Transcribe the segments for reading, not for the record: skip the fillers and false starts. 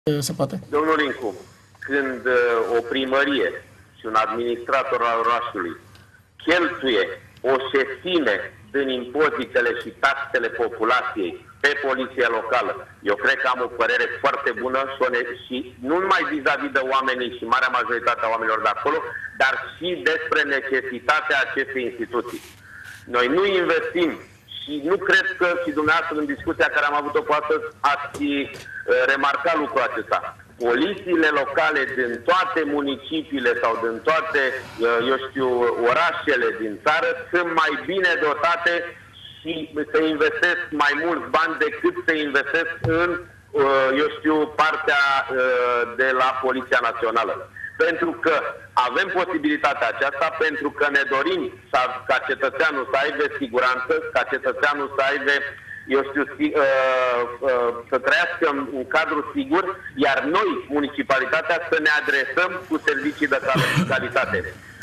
Se poate. Domnul Lincu, când o primărie și un administrator al orașului cheltuie o șesime din impozitele și taxele populației pe poliția locală, eu cred că am o părere foarte bună și nu numai vis-a-vis de oamenii și marea majoritate a oamenilor de acolo, dar și despre necesitatea acestei instituții. Noi nu investim și nu cred că și dumneavoastră în discuția care am avut-o cu astăzi ați remarcat lucrul acesta. Polițiile locale din toate municipiile sau din toate, eu știu, orașele din țară sunt mai bine dotate și se investesc mai mulți bani decât se investesc în, eu știu, partea de la Poliția Națională. Pentru că avem posibilitatea aceasta, pentru că ne dorim ca cetățeanul să aibă siguranță, ca cetățeanul să aibă, eu știu, să trăiască în cadru sigur, iar noi, municipalitatea, să ne adresăm cu servicii de calitate.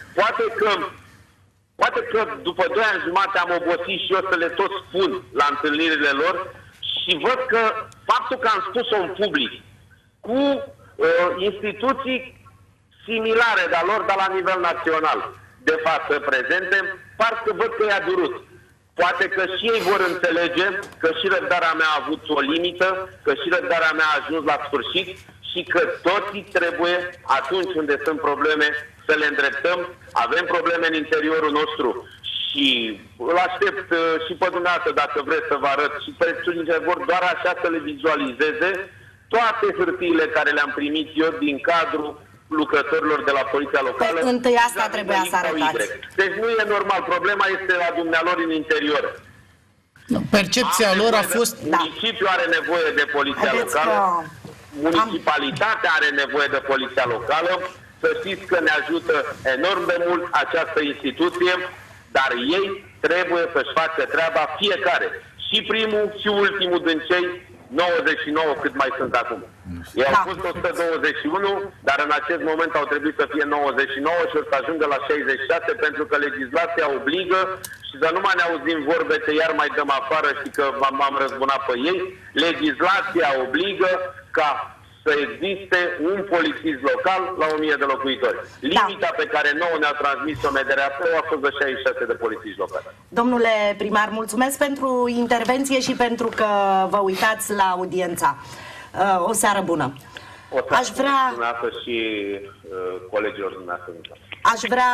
Poate că după 2 ani jumate am obosit și eu să le tot spun la întâlnirile lor și văd că faptul că am spus-o în public cu instituții similare de-a lor, dar la nivel național, de față prezente, parcă văd că i-a durut. Poate că și ei vor înțelege că și răbdarea mea a avut o limită, că și răbdarea mea a ajuns la sfârșit și că toții trebuie, atunci unde sunt probleme, să le îndreptăm. Avem probleme în interiorul nostru și îl aștept și pe dumneavoastră, dacă vreți să vă arăt, și pe cei vor doar așa să le vizualizeze toate hârtiile care le-am primit eu din cadrul lucrătorilor de la Poliția Locală. Întâi asta trebuia să arătați. Deci nu e normal. Problema este la dumnealor în interior. Percepția lor a fost... Municipiul are nevoie de Poliția Locală. Municipalitatea are nevoie de Poliția Locală. Să știți că ne ajută enorm de mult această instituție, dar ei trebuie să-și facă treaba fiecare. Și primul și ultimul din cei 99 cât mai sunt acum. Ei au fost 121, dar în acest moment au trebuit să fie 99 și o să ajungă la 66 pentru că legislația obligă și să nu mai ne auzim vorbe că iar mai dăm afară și că m-am răzbunat pe ei. Legislația obligă ca să existe un polițist local la 1000 de locuitori. Limita pe care nouă ne-a transmis-o MDRAP a fost de 66 de polițiști locali. Domnule primar, mulțumesc pentru intervenție și pentru că vă uitați la audiența. O seară bună. Aș vrea și colegilor dumneavoastră. Aș vrea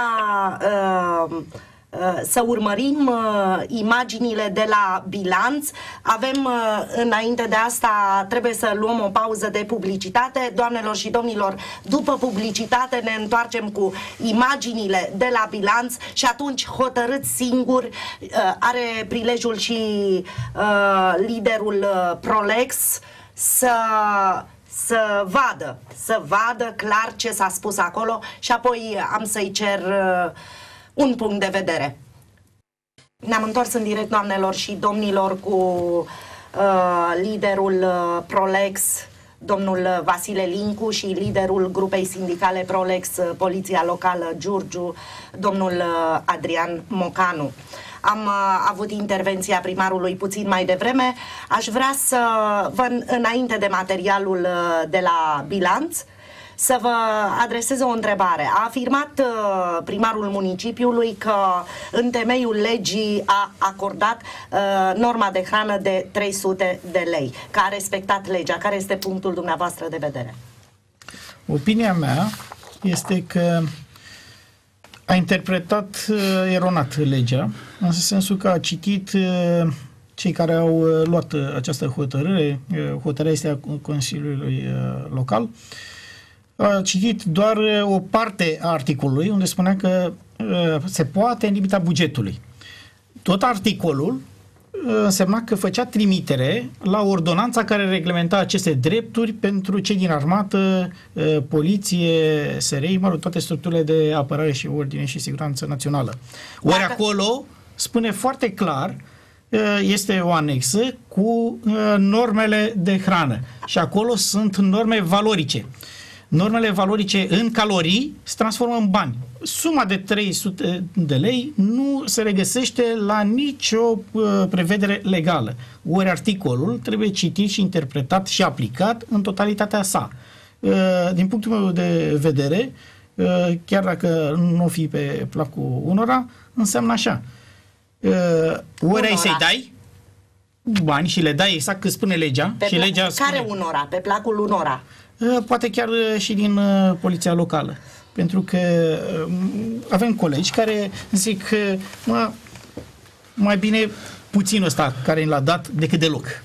să urmărim imaginile de la bilanț. Avem, înainte de asta, trebuie să luăm o pauză de publicitate. Doamnelor și domnilor, după publicitate ne întoarcem cu imaginile de la bilanț și atunci hotărâți singur, are prilejul și liderul Prolex să vadă clar ce s-a spus acolo și apoi am să-i cer un punct de vedere. Ne-am întors în direct, doamnelor și domnilor, cu liderul Prolex, domnul Vasile Lincu, și liderul grupei sindicale Prolex, Poliția Locală Giurgiu, domnul Adrian Mocanu. Am avut intervenția primarului puțin mai devreme. Aș vrea să vă, înainte de materialul de la bilanț, să vă adresez o întrebare. A afirmat primarul municipiului că în temeiul legii a acordat norma de hrană de 300 de lei, că a respectat legea. Care este punctul dumneavoastră de vedere? Opinia mea este că a interpretat eronat legea, în sensul că a citit cei care au luat această hotărâre, hotărârea este a Consiliului Local, a citit doar o parte a articolului unde spunea că se poate în limita bugetului. Tot articolul însemna că făcea trimitere la ordonanța care reglementa aceste drepturi pentru cei din armată, poliție, SRI, mă rog, toate structurile de apărare și ordine și siguranță națională. Ori acolo spune foarte clar, este o anexă cu normele de hrană și acolo sunt norme valorice. Normele valorice în calorii se transformă în bani. suma de 300 de lei nu se regăsește la nicio prevedere legală. Ori articolul trebuie citit și interpretat și aplicat în totalitatea sa. Din punctul meu de vedere, chiar dacă nu o fi pe placul unora, înseamnă așa. Ori ai să-i dai bani și le dai exact cât spune legea. Și legea care spune, unora? Pe placul unora? Poate chiar și din poliția locală. Pentru că avem colegi care zic că mai bine puținul ăsta care l-a dat decât deloc.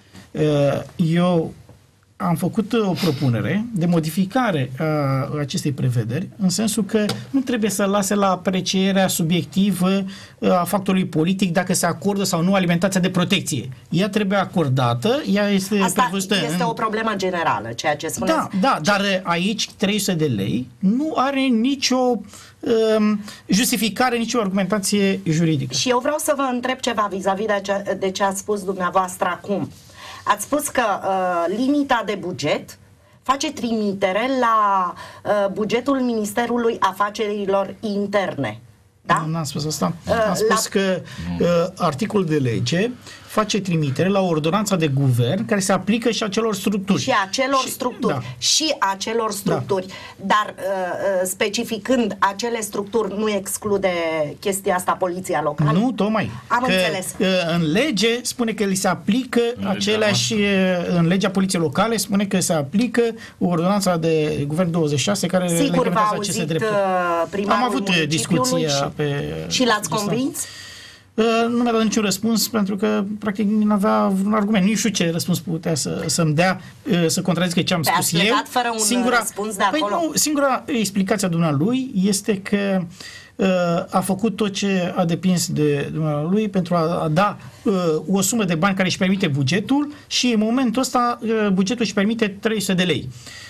Eu am făcut o propunere de modificare a acestei prevederi, în sensul că nu trebuie să lase la aprecierea subiectivă a factorului politic dacă se acordă sau nu alimentația de protecție. Ea trebuie acordată, ea este prevăzută. Asta este o problemă generală, ceea ce spuneți. Da, dar aici 300 de lei nu are nicio justificare, nicio argumentație juridică. Și eu vreau să vă întreb ceva vis-a-vis de ce ați spus dumneavoastră acum. Ați spus că limita de buget face trimitere la bugetul Ministerului Afacerilor Interne. Da? Nu am spus asta. Am spus că articolul de lege face trimitere la ordonanța de guvern care se aplică și acelor structuri. Și acelor structuri. Da. Și acelor structuri. Da. Dar specificând acele structuri nu exclude chestia asta poliția locală? Nu, tocmai. Am înțeles. În lege spune că li se aplică aceleași, în legea poliției locale spune că se aplică ordonanța de guvern 26 care reglementează aceste drepturi. Am avut discuția și l-ați convins? Nu mi-a dat niciun răspuns pentru că practic nu avea un argument. Nu știu ce răspuns putea să-mi dea să contrazică ce am spus eu. Fără un răspuns de acolo. Singura explicație a dumnealui este că a făcut tot ce a depins de dumnealui pentru a da o sumă de bani care își permite bugetul și în momentul ăsta bugetul își permite 300 de lei.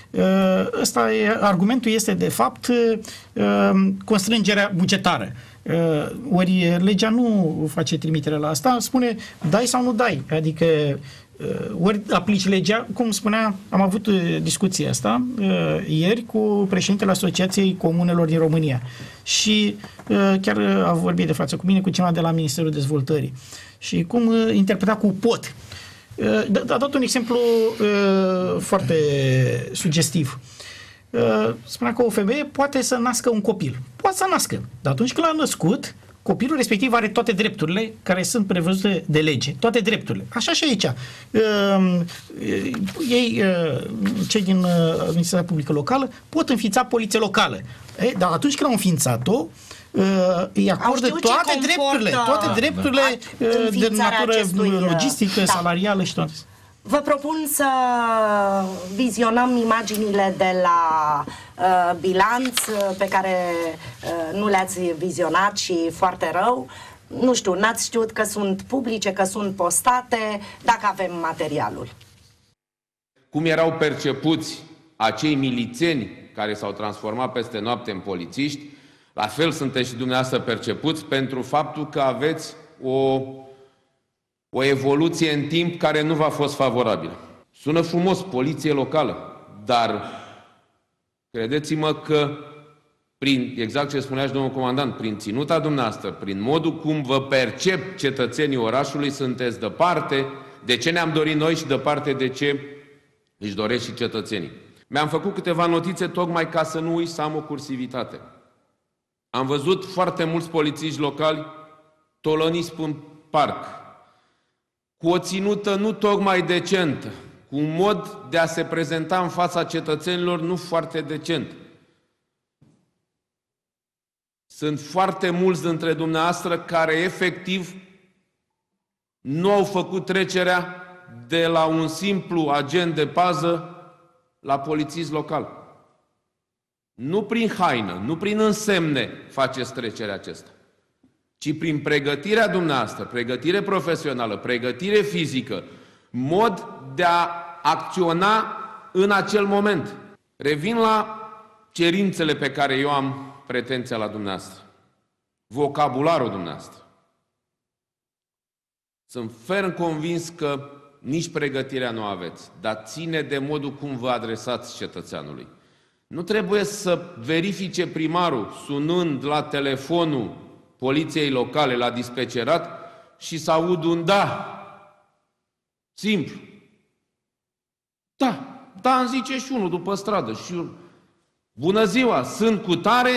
Argumentul este de fapt constrângerea bugetară. Ori legea nu face trimitere la asta, spune dai sau nu dai, adică ori aplici legea, cum spunea, am avut discuția asta ieri cu președintele Asociației Comunelor din România și chiar a vorbit de față cu mine cu cineva de la Ministerul Dezvoltării și cum interpreta cu pot. A dat un exemplu foarte sugestiv. Spunea că o femeie poate să nască un copil. Poate să nască. Dar atunci când l-a născut, copilul respectiv are toate drepturile care sunt prevăzute de lege. Toate drepturile. Așa și aici. Cei din Administrația Publică Locală pot înființa poliție locală. Dar atunci când au înființat-o, îi acordă toate drepturile de natură logistică, salarială și toate. Vă propun să vizionăm imaginile de la bilanț pe care nu le-ați vizionat și foarte rău. Nu știu, n-ați știut că sunt publice, că sunt postate, dacă avem materialul. Cum erau percepuți acei milițeni care s-au transformat peste noapte în polițiști, la fel sunteți și dumneavoastră percepuți pentru faptul că aveți o evoluție în timp care nu v-a fost favorabilă. Sună frumos, poliție locală, dar credeți-mă că exact ce spunea și domnul comandant, prin ținuta dumneavoastră, prin modul cum vă percep cetățenii orașului, sunteți departe de ce ne-am dorit noi și departe de ce își doresc și cetățenii. Mi-am făcut câteva notițe tocmai ca să nu uit să am o cursivitate. Am văzut foarte mulți polițiști locali tolăniți în parc, cu o ținută nu tocmai decentă, cu un mod de a se prezenta în fața cetățenilor nu foarte decent. Sunt foarte mulți dintre dumneavoastră care efectiv nu au făcut trecerea de la un simplu agent de pază la polițist local. Nu prin haină, nu prin însemne faceți trecerea aceasta, ci prin pregătirea dumneavoastră, pregătire profesională, pregătire fizică, mod de a acționa în acel moment. Revin la cerințele pe care eu am pretenția la dumneavoastră, vocabularul dumneavoastră. Sunt ferm convins că nici pregătirea nu aveți, dar ține de modul cum vă adresați cetățeanului. Nu trebuie să verifice primarul sunând la telefonul poliției locale, la dispecerat, și să aud un da. Simplu. Da, da, îmi zice și unul după stradă. Și bună ziua, sunt cu tare,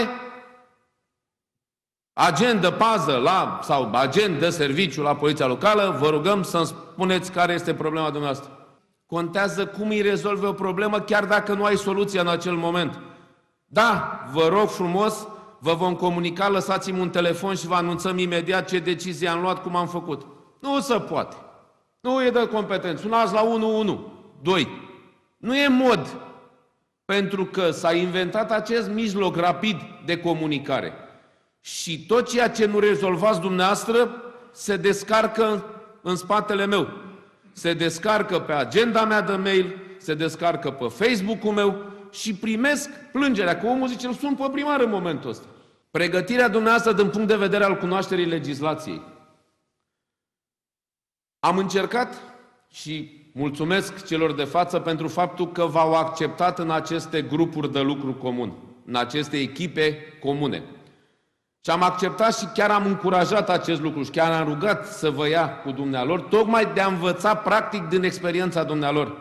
agent de pază sau agent de serviciu la poliția locală, vă rugăm să-mi spuneți care este problema dumneavoastră. Contează cum îi rezolvi o problemă, chiar dacă nu ai soluția în acel moment. Da, vă rog frumos, vă vom comunica, lăsați-mi un telefon și vă anunțăm imediat ce decizie am luat, cum am făcut. Nu se poate. Nu e de competență. Sunați la 112. Nu e mod. Pentru că s-a inventat acest mijloc rapid de comunicare. Și tot ceea ce nu rezolvați dumneavoastră se descarcă în spatele meu. Se descarcă pe agenda mea de mail, se descarcă pe Facebook-ul meu și primesc plângerea. Că omul zice, îl sun pe primar în momentul ăsta. Pregătirea dumneavoastră din punct de vedere al cunoașterii legislației. Am încercat și mulțumesc celor de față pentru faptul că v-au acceptat în aceste grupuri de lucru comun, în aceste echipe comune. Și am acceptat și chiar am încurajat acest lucru și chiar am rugat să vă ia cu dumnealor, tocmai de a învăța practic din experiența dumnealor.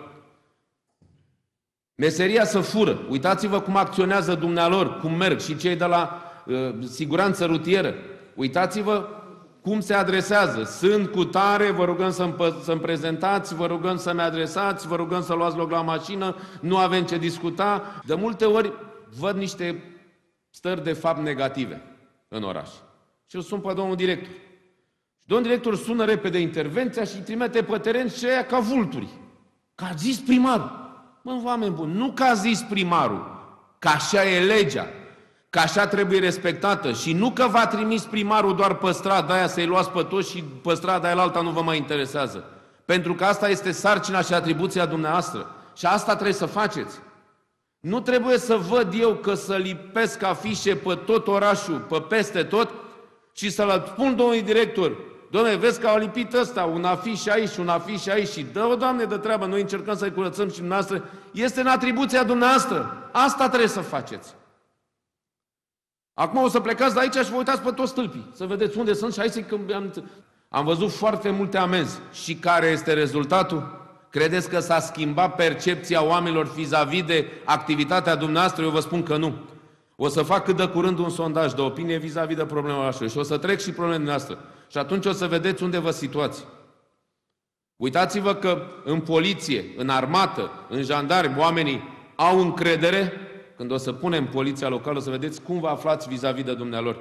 Meseria să fură. Uitați-vă cum acționează dumnealor, cum merg și cei de la siguranță rutieră. Uitați-vă cum se adresează. Sunt cu tare, vă rugăm să-mi prezentați, vă rugăm să-mi adresați, vă rugăm să luați loc la mașină, nu avem ce discuta. De multe ori văd niște stări de fapt negative în oraș. Și îl sun pe domnul director. Și domnul director sună repede intervenția și îi trimite pe teren și aia ca vulturi. Că a zis primarul. Mă, oameni buni, nu că a zis primarul, că așa e legea, că așa trebuie respectată și nu că v-a trimis primarul doar pe strada aia să-i luați pe toți și pe strada aia alta nu vă mai interesează. Pentru că asta este sarcina și atribuția dumneavoastră. Și asta trebuie să faceți. Nu trebuie să văd eu că să lipesc afișe pe tot orașul, pe peste tot și să-l spun domnului director, Doamne, vezi că au lipit ăsta, un afiș aici, un afiș aici și dă-o, Doamne, de treabă, noi încercăm să-i curățăm și dumneavoastră. Este în atribuția dumneavoastră. Asta trebuie să faceți. Acum o să plecați de aici și vă uitați pe toți stâlpii, să vedeți unde sunt și hai să-i câmbiam. Am văzut foarte multe amenzi. Și care este rezultatul? Credeți că s-a schimbat percepția oamenilor vis-a-vis de activitatea dumneavoastră? Eu vă spun că nu. O să fac cât de curând un sondaj de opinie vis-a-vis de problema orașului și o să trec și problemele noastre. Și atunci o să vedeți unde vă situați. Uitați-vă că în poliție, în armată, în jandarmi, oamenii au încredere. Când o să punem poliția locală, o să vedeți cum vă aflați vis-a-vis de dumnealor.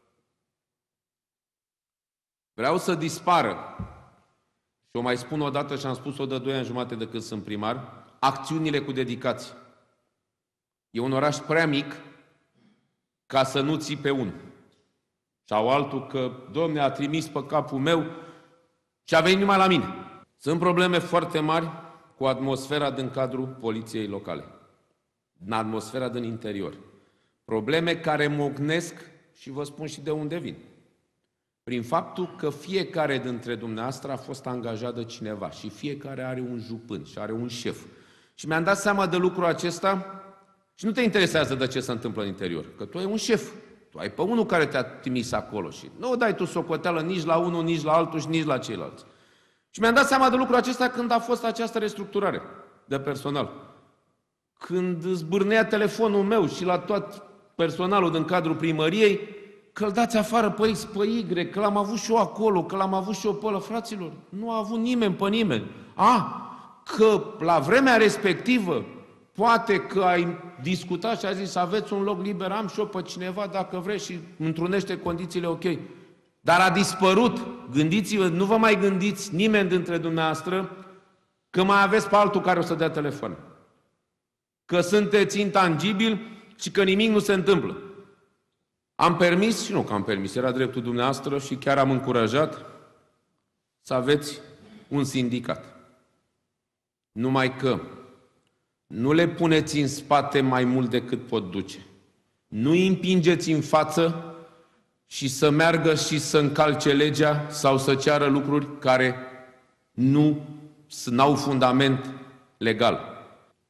Vreau să dispară, și o mai spun o dată și am spus-o de 2 ani jumate de când sunt primar, acțiunile cu dedicație. E un oraș prea mic ca să nu ții pe unul. Sau altul că, Domne, a trimis pe capul meu și a venit numai la mine. Sunt probleme foarte mari cu atmosfera din cadrul poliției locale. În atmosfera din interior. Probleme care mocnesc și vă spun și de unde vin. Prin faptul că fiecare dintre dumneavoastră a fost angajat de cineva și fiecare are un jupân și are un șef. Și mi-am dat seama de lucrul acesta și nu te interesează de ce se întâmplă în interior, că tu ai un șef. Tu ai pe unul care te-a trimis acolo și nu dai tu socoteală nici la unul, nici la altul și nici la ceilalți. Și mi-am dat seama de lucrul acesta când a fost această restructurare de personal. Când zbârnea telefonul meu și la tot personalul din cadrul primăriei, că îl dați afară pe X, pe Y, că l-am avut și eu acolo, că l-am avut și eu pe ăla, fraților. Nu a avut nimeni pe nimeni. Că la vremea respectivă, poate că ai discutat și ai zis aveți un loc liber, am și eu pe cineva dacă vreți și întrunește condițiile ok. Dar a dispărut. Gândiți-vă, nu vă mai gândiți nimeni dintre dumneavoastră că mai aveți pe altul care o să dea telefon. Că sunteți intangibili și că nimic nu se întâmplă. Am permis, și nu că am permis, era dreptul dumneavoastră și chiar am încurajat să aveți un sindicat. Numai că nu le puneți în spate mai mult decât pot duce. Nu îi împingeți în față și să meargă și să încalce legea sau să ceară lucruri care nu au fundament legal.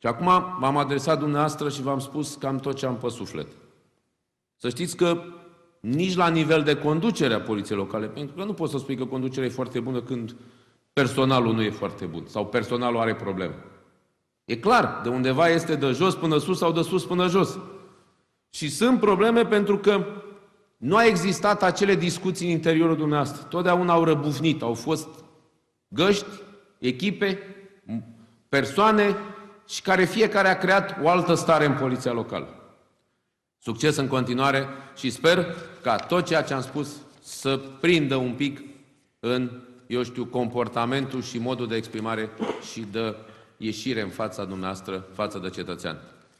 Și acum m-am adresat dumneavoastră și v-am spus cam tot ce am pe suflet. Să știți că nici la nivel de conducere a poliției locale, pentru că nu poți să spui că conducerea e foarte bună când personalul nu e foarte bun sau personalul are probleme. E clar, de undeva este de jos până sus sau de sus până jos. Și sunt probleme pentru că nu a existat acele discuții în interiorul dumneavoastră. Totdeauna au răbufnit, au fost găști, echipe, persoane și care fiecare a creat o altă stare în poliția locală. Succes în continuare și sper ca tot ceea ce am spus să prindă un pic în, eu știu, comportamentul și modul de exprimare și de ieșire în fața dumneavoastră, față de cetățean.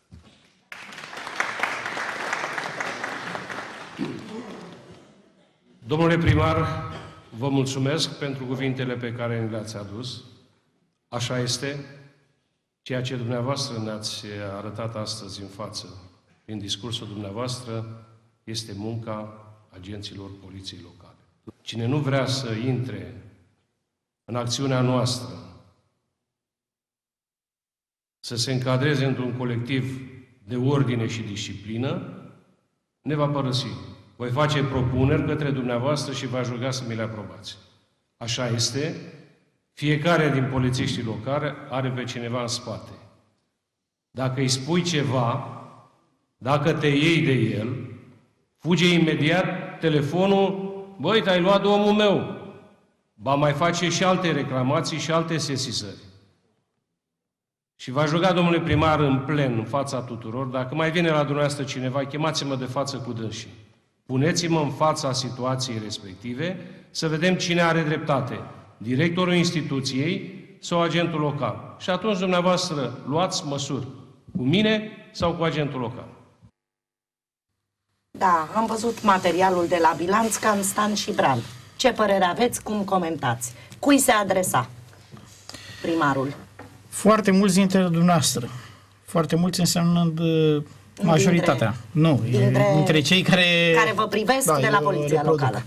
Domnule primar, vă mulțumesc pentru cuvintele pe care ni le-ați adus. Așa este. Ceea ce dumneavoastră ne-ați arătat astăzi în față, prin discursul dumneavoastră, este munca agenților poliției locale. Cine nu vrea să intre în acțiunea noastră, să se încadreze într-un colectiv de ordine și disciplină, ne va părăsi. Voi face propuneri către dumneavoastră și v-aș ruga să mi le aprobați. Așa este. Fiecare din polițiștii locali are pe cineva în spate. Dacă îi spui ceva, dacă te iei de el, fuge imediat telefonul, băi, te-ai luat de omul meu. Ba mai face și alte reclamații și alte sesizări. Și v-aș ruga, domnule primar, în plen, în fața tuturor, dacă mai vine la dumneavoastră cineva, chemați-mă de față cu dânsii. Puneți-mă în fața situației respective să vedem cine are dreptate, directorul instituției sau agentul local. Și atunci dumneavoastră luați măsuri cu mine sau cu agentul local. Da, am văzut materialul de la bilanț Constant și Bran. Ce părere aveți? Cum comentați? Cui se adresa primarul? Foarte mulți dintre dumneavoastră. Foarte mulți însemnând majoritatea. Dintre cei care vă privesc de la poliția locală.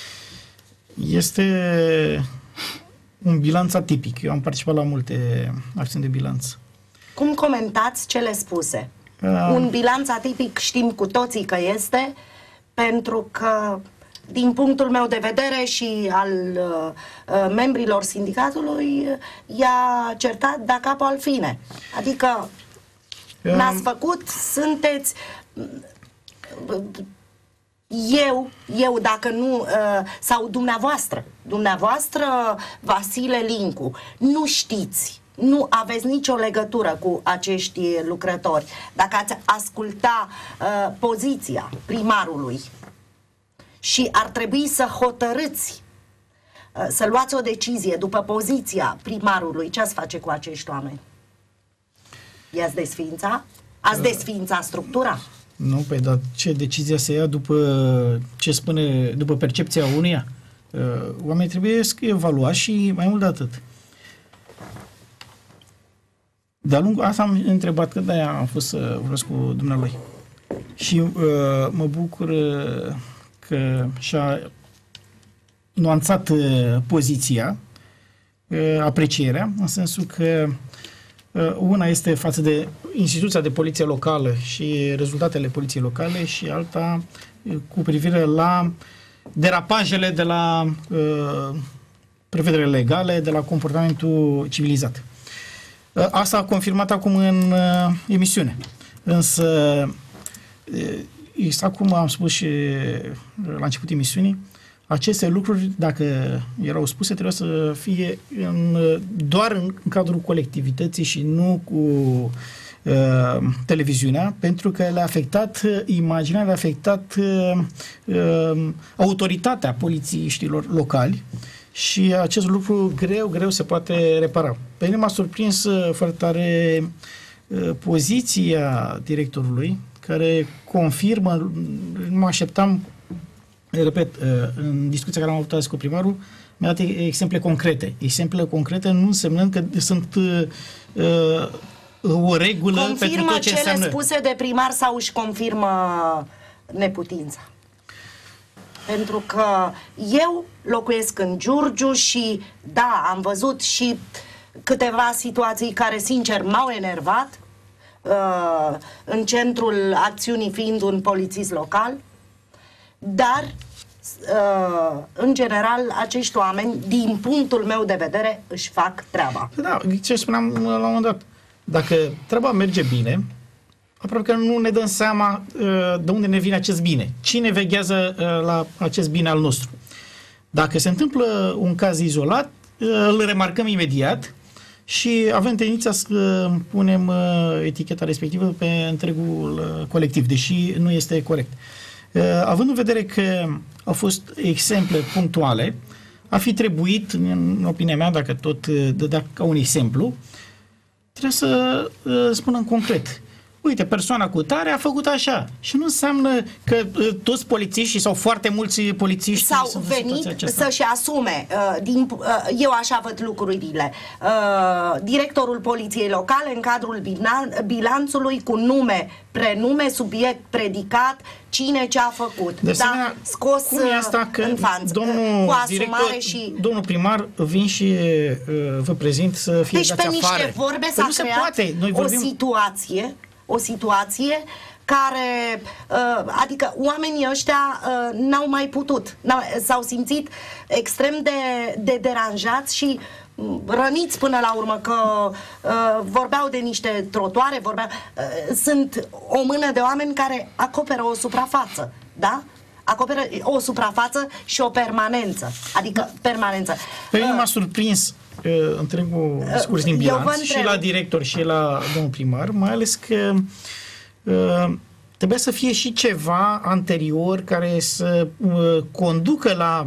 Este un bilanț atipic. Eu am participat la multe acțiuni de bilanț. Cum comentați cele spuse? Un bilanț atipic știm cu toții că este, pentru că, din punctul meu de vedere și al membrilor sindicatului, i-a certat de capul al fine. Adică n-ați făcut, sunteți... Eu dacă nu, sau dumneavoastră, Vasile Lincu, nu știți, nu aveți nicio legătură cu acești lucrători. Dacă ați asculta poziția primarului și ar trebui să hotărâți, să luați o decizie după poziția primarului, ce ați face cu acești oameni? I-ați desființa? Ați desființa structura? Nu, păi, dar ce decizia se ia după ce spune, după percepția unuia? Oamenii trebuie să evalua și mai mult de atât. De-a lungul, asta am întrebat, că de-aia am fost să vorbesc cu dumnealui. Și mă bucur că și-a nuanțat poziția, aprecierea, în sensul că una este față de instituția de poliție locală și rezultatele poliției locale și alta cu privire la derapajele de la prevederile legale, de la comportamentul civilizat. Asta a confirmat acum în emisiune. Însă, exact cum am spus și la începutul emisiunii, aceste lucruri, dacă erau spuse, trebuie să fie doar în cadrul colectivității și nu cu televiziunea, pentru că le-a afectat imaginea, le-a afectat autoritatea polițiștilor locali și acest lucru greu se poate repara. Pe mine m-a surprins foarte tare poziția directorului, care confirmă, nu mă așteptam. Repet, în discuția care am avut azi cu primarul, mi-a dat exemple concrete. Exemple concrete nu însemnând că sunt o regulă confirmă pentru tot ce înseamnă. Cele spuse de primar sau își confirmă neputința? Pentru că eu locuiesc în Giurgiu și da, am văzut și câteva situații care sincer m-au enervat, în centrul acțiunii fiind un polițist local, dar în general acești oameni, din punctul meu de vedere, își fac treaba. Da, ce spuneam la un moment dat, dacă treaba merge bine, aproape că nu ne dăm seama de unde ne vine acest bine. Cine veghează la acest bine al nostru? Dacă se întâmplă un caz izolat, îl remarcăm imediat și avem tendința să punem eticheta respectivă pe întregul colectiv, deși nu este corect. Având în vedere că au fost exemple punctuale, ar fi trebuit, în opinia mea, dacă tot dădea ca un exemplu, trebuie să spunem concret. Uite, persoana cu tare a făcut așa. Și nu înseamnă că toți polițiștii sau foarte mulți polițiști s-au venit să-și asume. Eu așa văd lucrurile. Directorul poliției locale, în cadrul bilanțului, cu nume, prenume, subiect, predicat, cine ce a făcut. De asemenea, scos cum e asta că în față, cu asumare și... Domnul primar, vin și vă prezint să fie dați afară. Deci pe niște vorbe s-a creat o situație care, adică oamenii ăștia n-au mai putut, s-au simțit extrem de deranjați și răniți până la urmă, că vorbeau de niște trotuare, sunt o mână de oameni care acoperă o suprafață, da? Acoperă o suprafață și o permanență, adică permanență. Pe mine m-a surprins întregul discurs din bilanț și la director și la domnul primar, mai ales că trebuia să fie și ceva anterior care să conducă la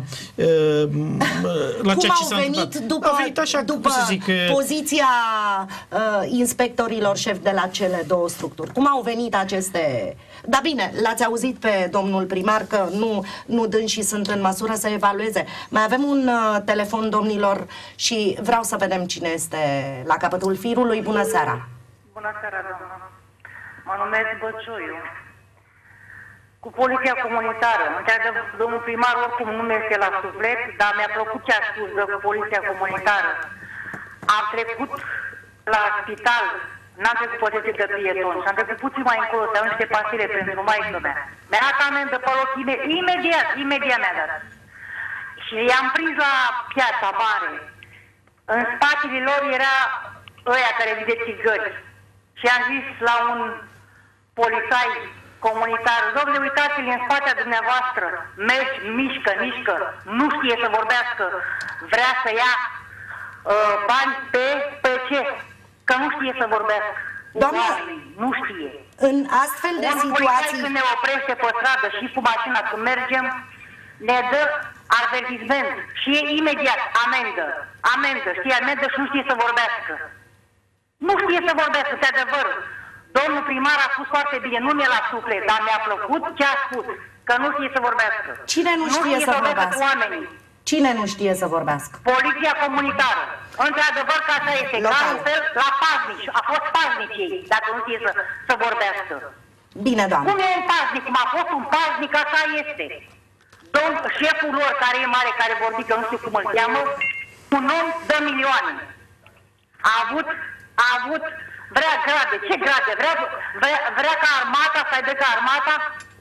ceea ce s-a întâmplat. A venit după poziția inspectorilor șefi de la cele două structuri. Cum au venit aceste... Dar bine, l-ați auzit pe domnul primar că nu dânsii sunt în măsură să evalueze. Mai avem un telefon, domnilor, și vreau să vedem cine este la capătul firului. Bună seara! Bună seara, doamnă! Mă numesc Băcioiu. Cu poliția comunitară. Într-adevăr, domnul primar oricum nu mi-este la suflet, dar mi-a plăcut ce a spus de poliția comunitară. Am trecut la spital, n-am trecut poziție de pieton și am trecut puțin mai încolo să iau niște pastile pentru maică mea. Mi-a dat amendă pe loc imediat mi-a dat. Și i-am prins la Piața Mare. În spatele lor era ăia care vinde țigări. Și am zis la un polițai comunitar: domnule, uitați-l în spatea dumneavoastră, mergi, mișcă, nu știe să vorbească, vrea să ia bani pe ce? Că nu știe să vorbească. Doamne, nu știe. În astfel de situații... Polițai când ne oprește pe stradă și cu mașina când mergem, ne dă avertisment și e imediat amendă, știe, amendă și nu știe să vorbească. Nu știe să vorbească, de adevăr. Domnul primar a spus foarte bine, nu mi-e la suflet, dar mi-a plăcut ce a spus, că nu știe să vorbească. Cine nu știe să vorbească? Oamenii. Cine nu știe să vorbească? Poliția comunitară. Într-adevăr că așa este, ca un fel la paznici. A fost paznici ei, dacă nu știe să vorbească. Bine, doamne. Cum e un paznic? Cum a fost un paznic, așa este. Șeful lor, care e mare, care vorbi, că nu știu cum îl cheamă, un om de milioane. A avut vrea grade. Ce grade? Vrea ca armata, să aibă ca armata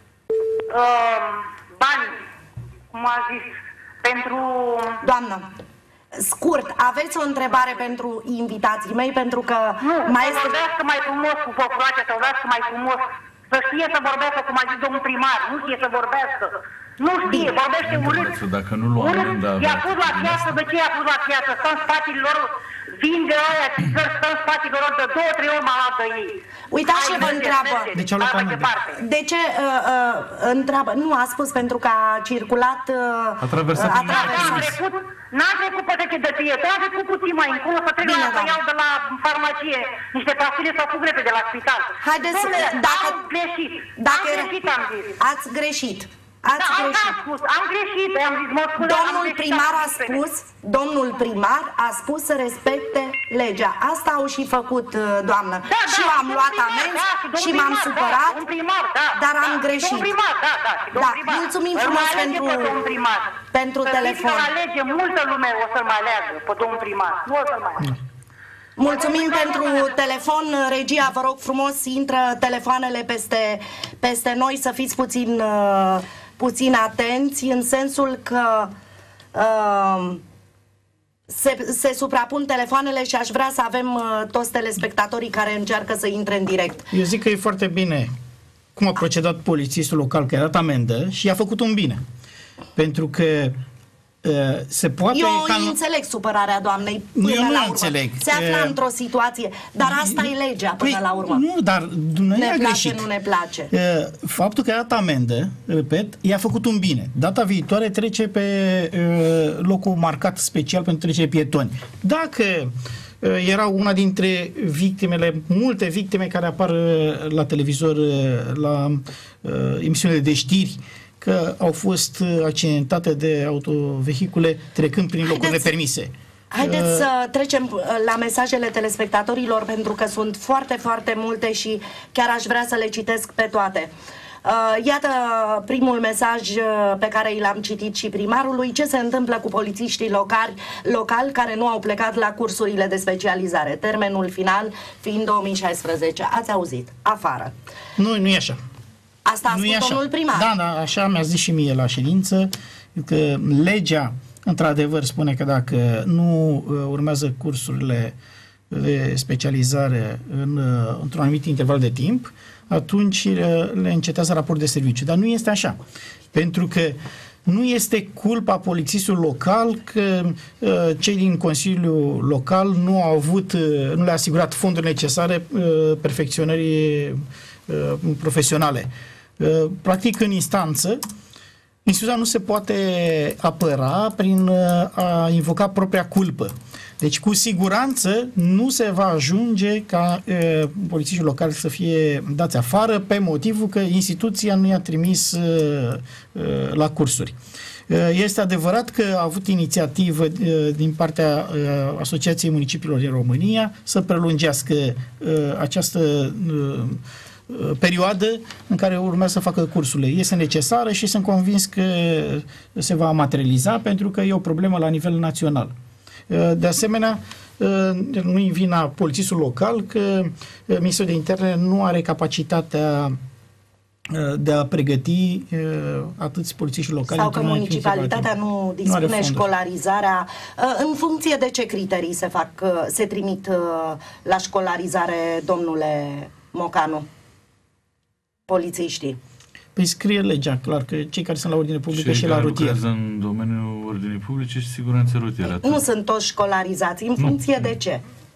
bani, cum a zis, pentru... Doamnă, scurt, aveți o întrebare pentru invitații mei, pentru că nu, mai să vorbească mai frumos cu populația, să vorbească mai frumos, să știe să vorbească, cum a zis domnul primar, nu știe să vorbească. Nu știe, vorbește urât. Dacă nu luăm amenda... I-a pus la piață, de ce i-a pus la piață? Stă în spatele lor, vinde aia, stă în spatele lor de 2-3 ori mai luat de ei. Uitați ce vă întreabă. De ce au luat amendă? De ce întreabă? Nu, a spus pentru că a circulat... A traversat. N-am trecut pe trece de pietă, am trecut puțin mai încolo, să trec să iau de la farmacie niște pastile sau fug repede de la spital. Haideți, dacă... Am greșit, am zis. Ați greșit. Am greșit, am zis, mă scuze, Domnul primar a spus să respecte legea. Asta au și făcut, doamnă. Și eu am luat amenzi și m-am supărat, dar am greșit. Mulțumim frumos pentru telefon. Multă lume o să-l mai aleagă pe domnul primar. Nu o să-l mai aleagă. Mulțumim pentru telefon. Regia, vă rog frumos, intră telefoanele peste noi, să fiți puțin atenți, în sensul că se suprapun telefoanele și aș vrea să avem toți telespectatorii care încearcă să intre în direct. Eu zic că e foarte bine cum a procedat polițistul local, că a dat amendă și a făcut un bine. Pentru că se poate... Eu înțeleg supărarea doamnei. Eu nu înțeleg. Se află într-o situație, dar asta e legea până la urmă. Nu, dar ne place, nu ne place. Faptul că a dat amendă, repet, i-a făcut un bine. Data viitoare trece pe locul marcat special pentru trecere pietoni. Dacă era una dintre victimele, multe victime care apar la televizor, la emisiunile de știri, că au fost accidentate de autovehicule trecând prin locurile permise. Haideți să trecem la mesajele telespectatorilor, pentru că sunt foarte, foarte multe și chiar aș vrea să le citesc pe toate. Iată primul mesaj pe care l-am citit și primarului. Ce se întâmplă cu polițiștii locali care nu au plecat la cursurile de specializare? Termenul final fiind 2016. Ați auzit? Afară. Nu e așa. Asta a spus domnul primar. Da, așa mi-a zis și mie la ședință, că legea, într-adevăr, spune că dacă nu urmează cursurile de specializare într-un anumit interval de timp, atunci le încetează raport de serviciu. Dar nu este așa. Pentru că nu este culpa polițistului local că cei din Consiliul Local nu le-a asigurat fonduri necesare perfecționării profesionale. Practic, în instanță, instituția nu se poate apăra prin a invoca propria culpă. Deci, cu siguranță, nu se va ajunge ca polițiștii locali să fie dați afară pe motivul că instituția nu i-a trimis la cursuri. Este adevărat că a avut inițiativă din partea Asociației Municipiilor din România să prelungească această perioadă în care urmează să facă cursurile. Este necesară și sunt convins că se va materializa, pentru că e o problemă la nivel național. De asemenea, nu-i vina polițistul local că Ministerul de Interne nu are capacitatea de a pregăti atâți polițiști locali. Sau că municipalitatea nu dispune școlarizarea. În funcție de ce criterii se trimit la școlarizare, domnule Mocanu, polițiștii? Păi scrie legea, clar, că cei care sunt la ordine publică și la rutier. Cei care în domeniul ordinii publice și siguranță rutieră. Nu sunt toți școlarizați. În funcție de ce?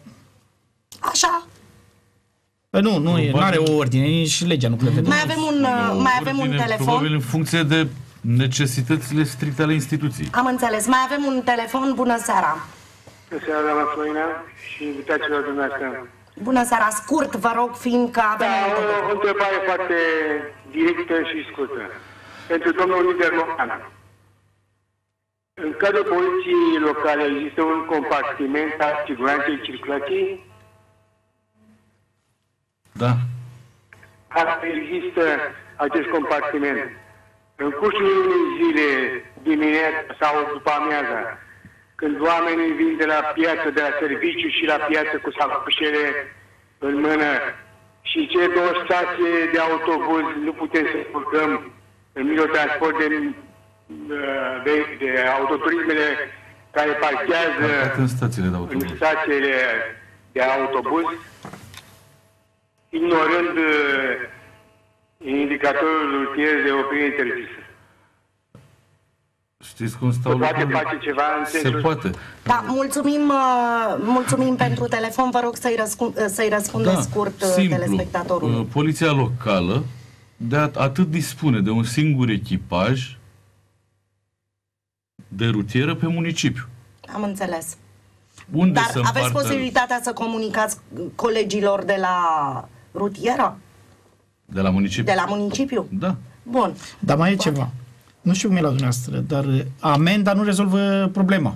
Așa. Păi nu are o ordine, nici legea nu prevede. Mai avem un telefon. Probabil în funcție de necesitățile stricte ale instituției. Am înțeles. Mai avem un telefon. Bună seara. Bună seara, doamna Floina și invitațiilor dumneavoastră. Bună seara. Scurt, vă rog, fiindcă avem... o întrebare foarte directă și scurtă. Pentru domnul lider local. În cadrul poliției locale există un compartiment al siguranței circulației? Da. Există acest compartiment. În cursul unei zile, dimineața sau după amiaza, când oamenii vin de la piață, de la serviciu și la piață cu sacoșele în mână și cele două stații de autobuz nu putem să urcăm în mijlocul de transport de autoturismele care parchează în stațiile de autobuz, ignorând indicatorul rutier de oprire interzisă. Știți cum stau lucrurile? Se poate face ceva în sensul... Se poate. Da, mulțumim pentru telefon. Vă rog să-i răspundeți scurt telespectatorului. Poliția locală atât dispune de un singur echipaj de rutieră pe municipiu. Am înțeles. Dar aveți posibilitatea să comunicați colegilor de la rutieră? De la municipiu? De la municipiu? Da. Bun. Dar mai e ceva. Nu știu cum e la dumneavoastră, dar amenda nu rezolvă problema.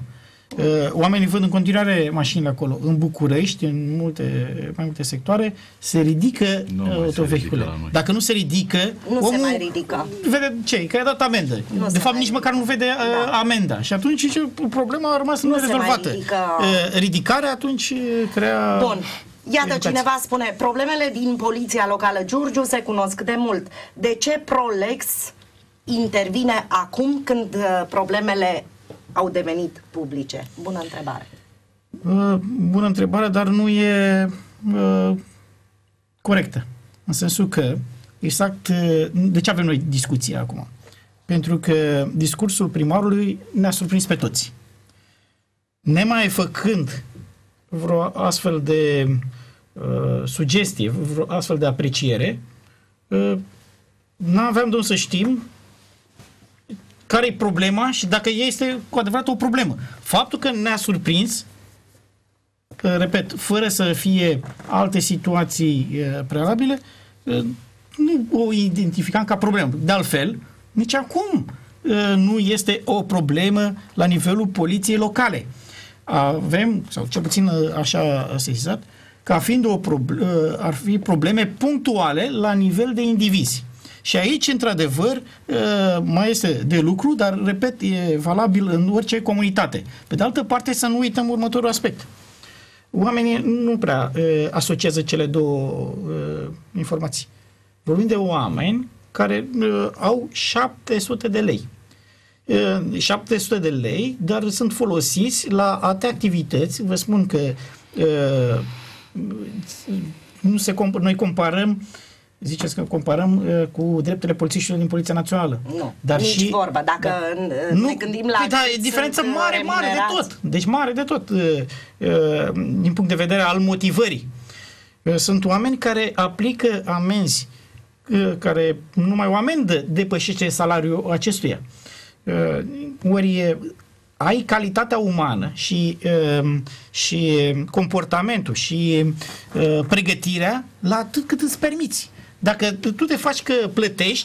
Oamenii văd în continuare mașinile acolo. În București, în mai multe sectoare, se ridică autovehicule. Dacă nu se ridică, nu se mai ridică. Vede ce? Că i-a dat amendă. De fapt, nici măcar nu vede amenda. Și atunci problema a rămas nerezolvată. Ridicarea atunci crea... Bun. Iată, cineva spune, problemele din poliția locală Giurgiu se cunosc de mult. De ce Prolex intervine acum când problemele au devenit publice? Bună întrebare. Bună întrebare, dar nu e corectă. În sensul că, exact, de ce avem noi discuția acum? Pentru că discursul primarului ne-a surprins pe toți. Nemai făcând vreo astfel de sugestie, vreo astfel de apreciere, n-aveam de unde să știm care e problema și dacă este cu adevărat o problemă. Faptul că ne-a surprins, repet, fără să fie alte situații prealabile, nu o identificam ca problemă. De altfel, nici acum nu este o problemă la nivelul poliției locale. Avem, sau cel puțin așa sesizat, ca fiind ar fi probleme punctuale la nivel de indivizi. Și aici, într-adevăr, mai este de lucru, dar, repet, e valabil în orice comunitate. Pe de altă parte, să nu uităm următorul aspect. Oamenii nu prea asociază cele două informații. Vorbim de oameni care au 700 de lei. 700 de lei, dar sunt folosiți la alte activități. Vă spun că noi comparăm, ziceți că comparăm cu drepturile polițiștilor din Poliția Națională. Nu, dar nici vorba. Dacă ne gândim la... Da, e diferență mare de tot. Deci mare de tot din punct de vedere al motivării. Sunt oameni care aplică amenzi care numai o amendă depășește salariul acestuia. Ori ai calitatea umană și comportamentul și pregătirea la atât cât îți permiți. Dacă tu te faci că plătești,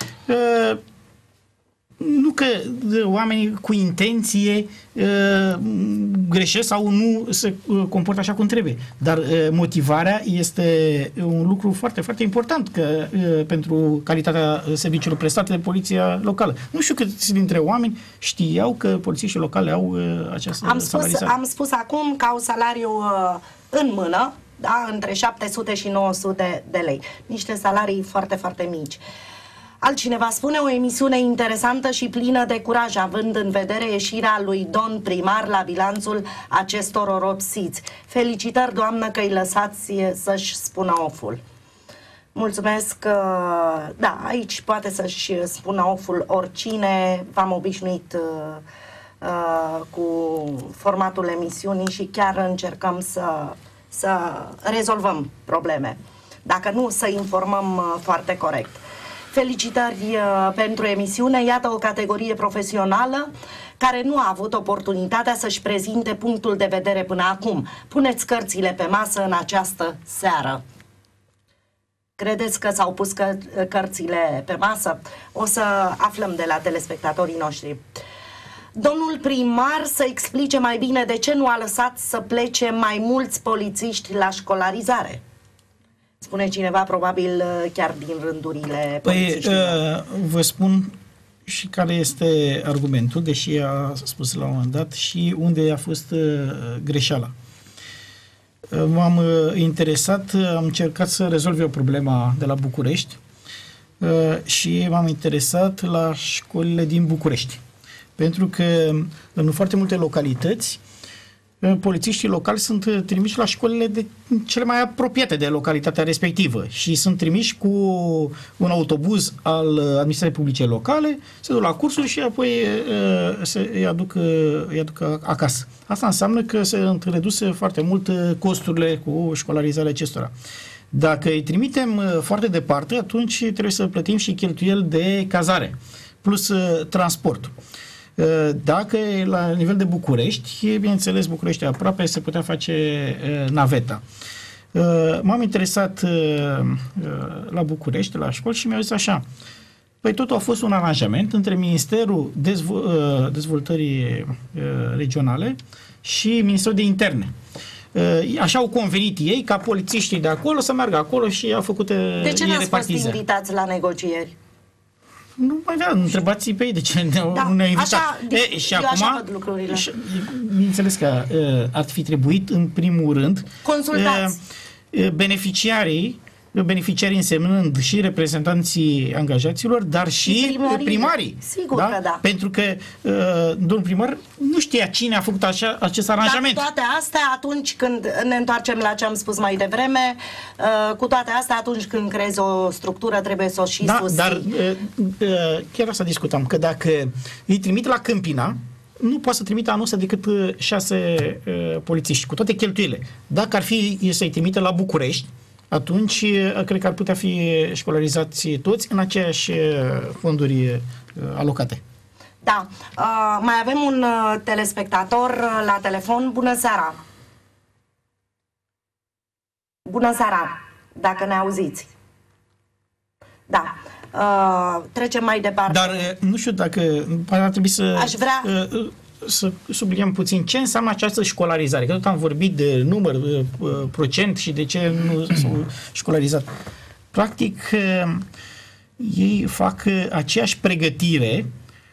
nu că oamenii cu intenție greșesc sau nu se comportă așa cum trebuie, dar motivarea este un lucru foarte, foarte important pentru calitatea serviciilor prestate de poliția locală. Nu știu câți dintre oameni știau că polițiștii locale au această salarizare. Am spus acum că au salariu în mână, da, între 700 și 900 de lei. Niște salarii foarte, foarte mici. Altcineva spune, o emisiune interesantă și plină de curaj, având în vedere ieșirea lui Don primar la bilanțul acestor oropsiți. Felicitări, doamnă, că îi lăsați să-și spună oful. Mulțumesc. Da, aici poate să-și spună oful oricine. V-am obișnuit cu formatul emisiunii și chiar încercăm să rezolvăm probleme. Dacă nu, să informăm foarte corect. Felicitări pentru emisiune. Iată o categorie profesională care nu a avut oportunitatea să-și prezinte punctul de vedere până acum. Puneți cărțile pe masă în această seară. Credeți că s-au pus cărțile pe masă? O să aflăm de la telespectatorii noștri. Domnul primar să explice mai bine de ce nu a lăsat să plece mai mulți polițiști la școlarizare. Spune cineva, probabil chiar din rândurile polițiștilor. Vă spun și care este argumentul, deși a spus la un moment dat, și unde a fost greșeala. M-am interesat, am încercat să rezolv o problemă de la București și m-am interesat la școlile din București. Pentru că în foarte multe localități polițiștii locali sunt trimiși la școlile cele mai apropiate de localitatea respectivă și sunt trimiși cu un autobuz al administrației publice locale, se duc la cursuri și apoi îi aduc acasă. Asta înseamnă că se reduse foarte mult costurile cu școlarizarea acestora. Dacă îi trimitem foarte departe, atunci trebuie să plătim și cheltuieli de cazare, plus transportul. Dacă la nivel de București, bineînțeles, București aproape, se putea face naveta. M-am interesat la București, la școli și mi-au zis așa: Păi totul a fost un aranjament între Ministerul Dezvoltării Regionale și Ministerul de Interne. Așa au convenit ei ca polițiștii de acolo să meargă acolo și au făcut De ce n-ați fost invitați la negocieri? Nu mai da, întrebați pe ei de ce nu ne-au invitat. Și acum, așa văd lucrurile. bineînțeles că ar fi trebuit în primul rând consultați beneficiarii însemnând și reprezentanții angajaților, dar și primarii. Sigur că da. Pentru că domnul primar nu știa cine a făcut acest aranjament. Dar cu toate astea, atunci când ne întoarcem la ce am spus mai devreme, cu toate astea, atunci când creezi o structură, trebuie să o și susții. Dar chiar asta discutam, că dacă îi trimit la Câmpina, nu poate să trimită anul ăsta decât 6 polițiști, cu toate cheltuielile. Dacă ar fi să-i trimite la București, atunci cred că ar putea fi școlarizați toți în aceeași fonduri alocate. Da. Mai avem un telespectator la telefon. Bună seara! Bună seara, dacă ne auziți. Da. Trecem mai departe. Dar nu știu dacă ar trebui să subliniem puțin ce înseamnă această școlarizare. Că tot am vorbit de număr, procent și de ce nu s-au școlarizat. Practic, ei fac aceeași pregătire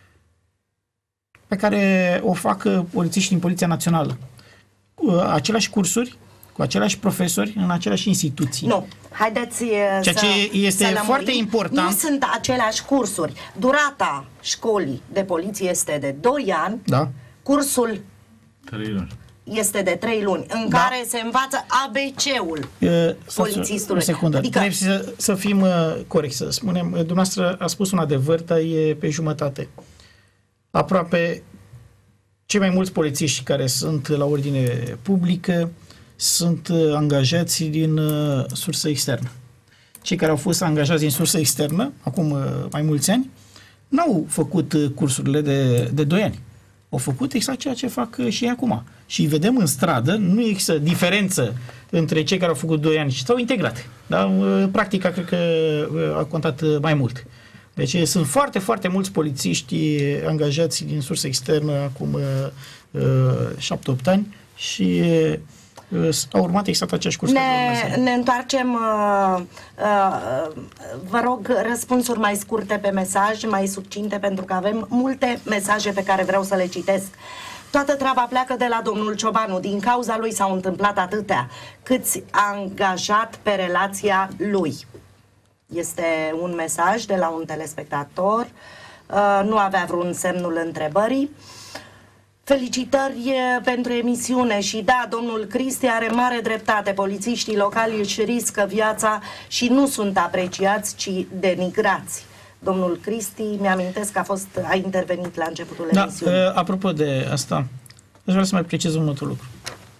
pe care o fac polițiștii din Poliția Națională. Aceleași cursuri, cu aceleași profesori, în aceleași instituții. Nu. Haideți ceea ce este foarte important. Nu sunt aceleași cursuri. Durata școlii de poliție este de 2 ani. Da. Cursul 3 luni. Este de 3 luni, în care se învață ABC-ul polițistului. O secundă. Adică trebuie să fim corecți, să spunem. Dumneavoastră a spus un adevăr, dar e pe jumătate. Aproape cei mai mulți polițiști care sunt la ordine publică sunt angajați din sursă externă. Cei care au fost angajați din sursă externă, acum mai mulți ani, n-au făcut cursurile de 2 ani. Au făcut exact ceea ce fac și ei acum. Și vedem în stradă, nu există diferență între cei care au făcut 2 ani și s-au integrat. Dar practica cred că a contat mai mult. Deci sunt foarte, foarte mulți polițiști angajați din sursă externă acum 7-8 ani și au urmat exact aceeași curs. Ne întoarcem, vă rog, răspunsuri mai scurte pe mesaj, mai succinte, pentru că avem multe mesaje pe care vreau să le citesc. Toată treaba pleacă de la domnul Ciobanu. Din cauza lui s-au întâmplat atâtea. Câți angajat pe relația lui? Este un mesaj de la un telespectator. Nu avea vreun semnul întrebării. Felicitări pentru emisiune și da, domnul Cristi are mare dreptate. Polițiștii locali își riscă viața și nu sunt apreciați, ci denigrați. Domnul Cristi, mi-amintesc că a intervenit la începutul emisiunii. Apropo de asta, aș vrea să mai precizez un următor lucru.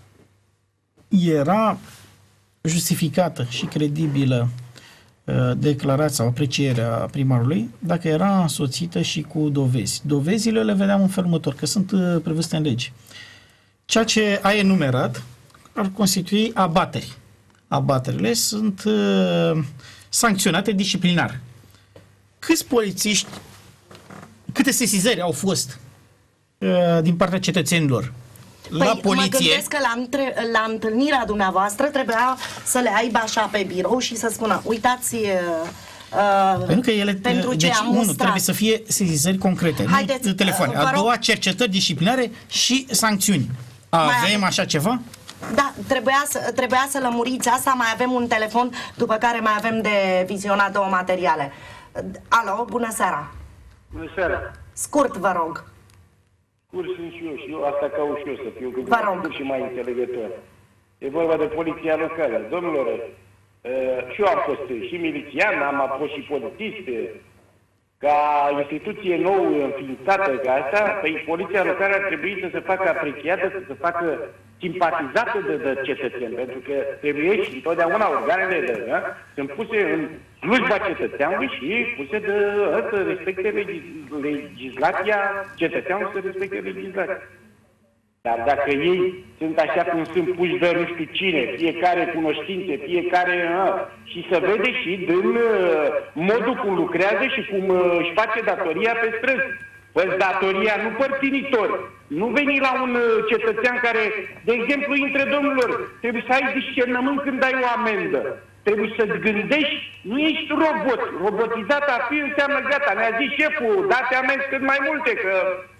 Era justificată și credibilă declarația sau aprecierea primarului dacă era însoțită și cu dovezi. Dovezile le vedeam în felul următor, că sunt prevăzute în lege. Ceea ce a enumerat ar constitui abateri. Abaterile sunt sancționate disciplinar. Câți polițiști, câte sesizări au fost din partea cetățenilor la poliție? Mă gândesc că la întâlnirea dumneavoastră trebuia să le aibă așa pe birou și să spună, uitați, pentru că ele, pentru ce deci, am unul, mustrat. trebuie să fie sesizări concrete, nu telefoane. A doua, cercetări disciplinare și sancțiuni. Avem așa ceva? Da, trebuia să lămuriți asta. Mai avem un telefon, după care mai avem de vizionat 2 materiale. Alo, bună seara. Bună seara. Scurt, vă rog. Scurt sunt și eu asta caut și eu să fiu cât și mai înțelegător. E vorba de poliția locală. Domnilor, și eu am fost și milițian, am fost și polițist. Ca instituție nou înființată ca asta, păi poliția locală ar trebui să se facă apreciată, să se facă simpatizată de cetățeni, pentru că trebuie și întotdeauna organele sunt puse în slujba cetățeanului și puse să respecte legislația, cetățeanul să respecte legislația. Dar dacă ei sunt așa cum sunt puși de nu știu cine, fiecare cunoștințe, fiecare... și se vede și din modul cum lucrează și cum își face datoria pe străzi. Păi datoria nu părtinitor. Nu veni la un cetățean care, de exemplu, între domnilor, trebuie să ai discernământ când dai o amendă. Trebuie să-ți gândești, nu ești robot. Robotizat a fi înseamnă gata. Ne-a zis șeful, date amenzi cât mai multe, că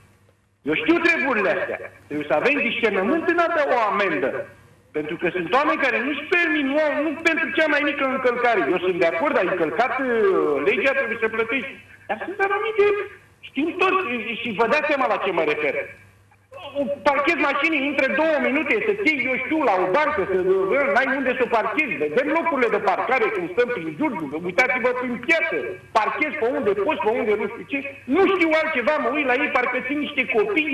eu știu treburile astea. Trebuie să avem discernământ în a da o amendă. Pentru că sunt oameni care nu-și permit, nu pentru cea mai mică încălcare. Eu sunt de acord, ai încălcat legea, trebuie să plătești. Dar sunt anumite, știm toți și vă dați seama la ce mă refer. Parchezi mașinii între 2 minute, să ții, eu știu, la o bancă, să n-ai unde să parchezi. Vedem locurile de parcare cum stăm prin Giurgiu, uitați-vă prin piață, parchezi pe unde poți, pe unde nu știu ce. Nu știu altceva, mă uit la ei, parcă țin niște copii,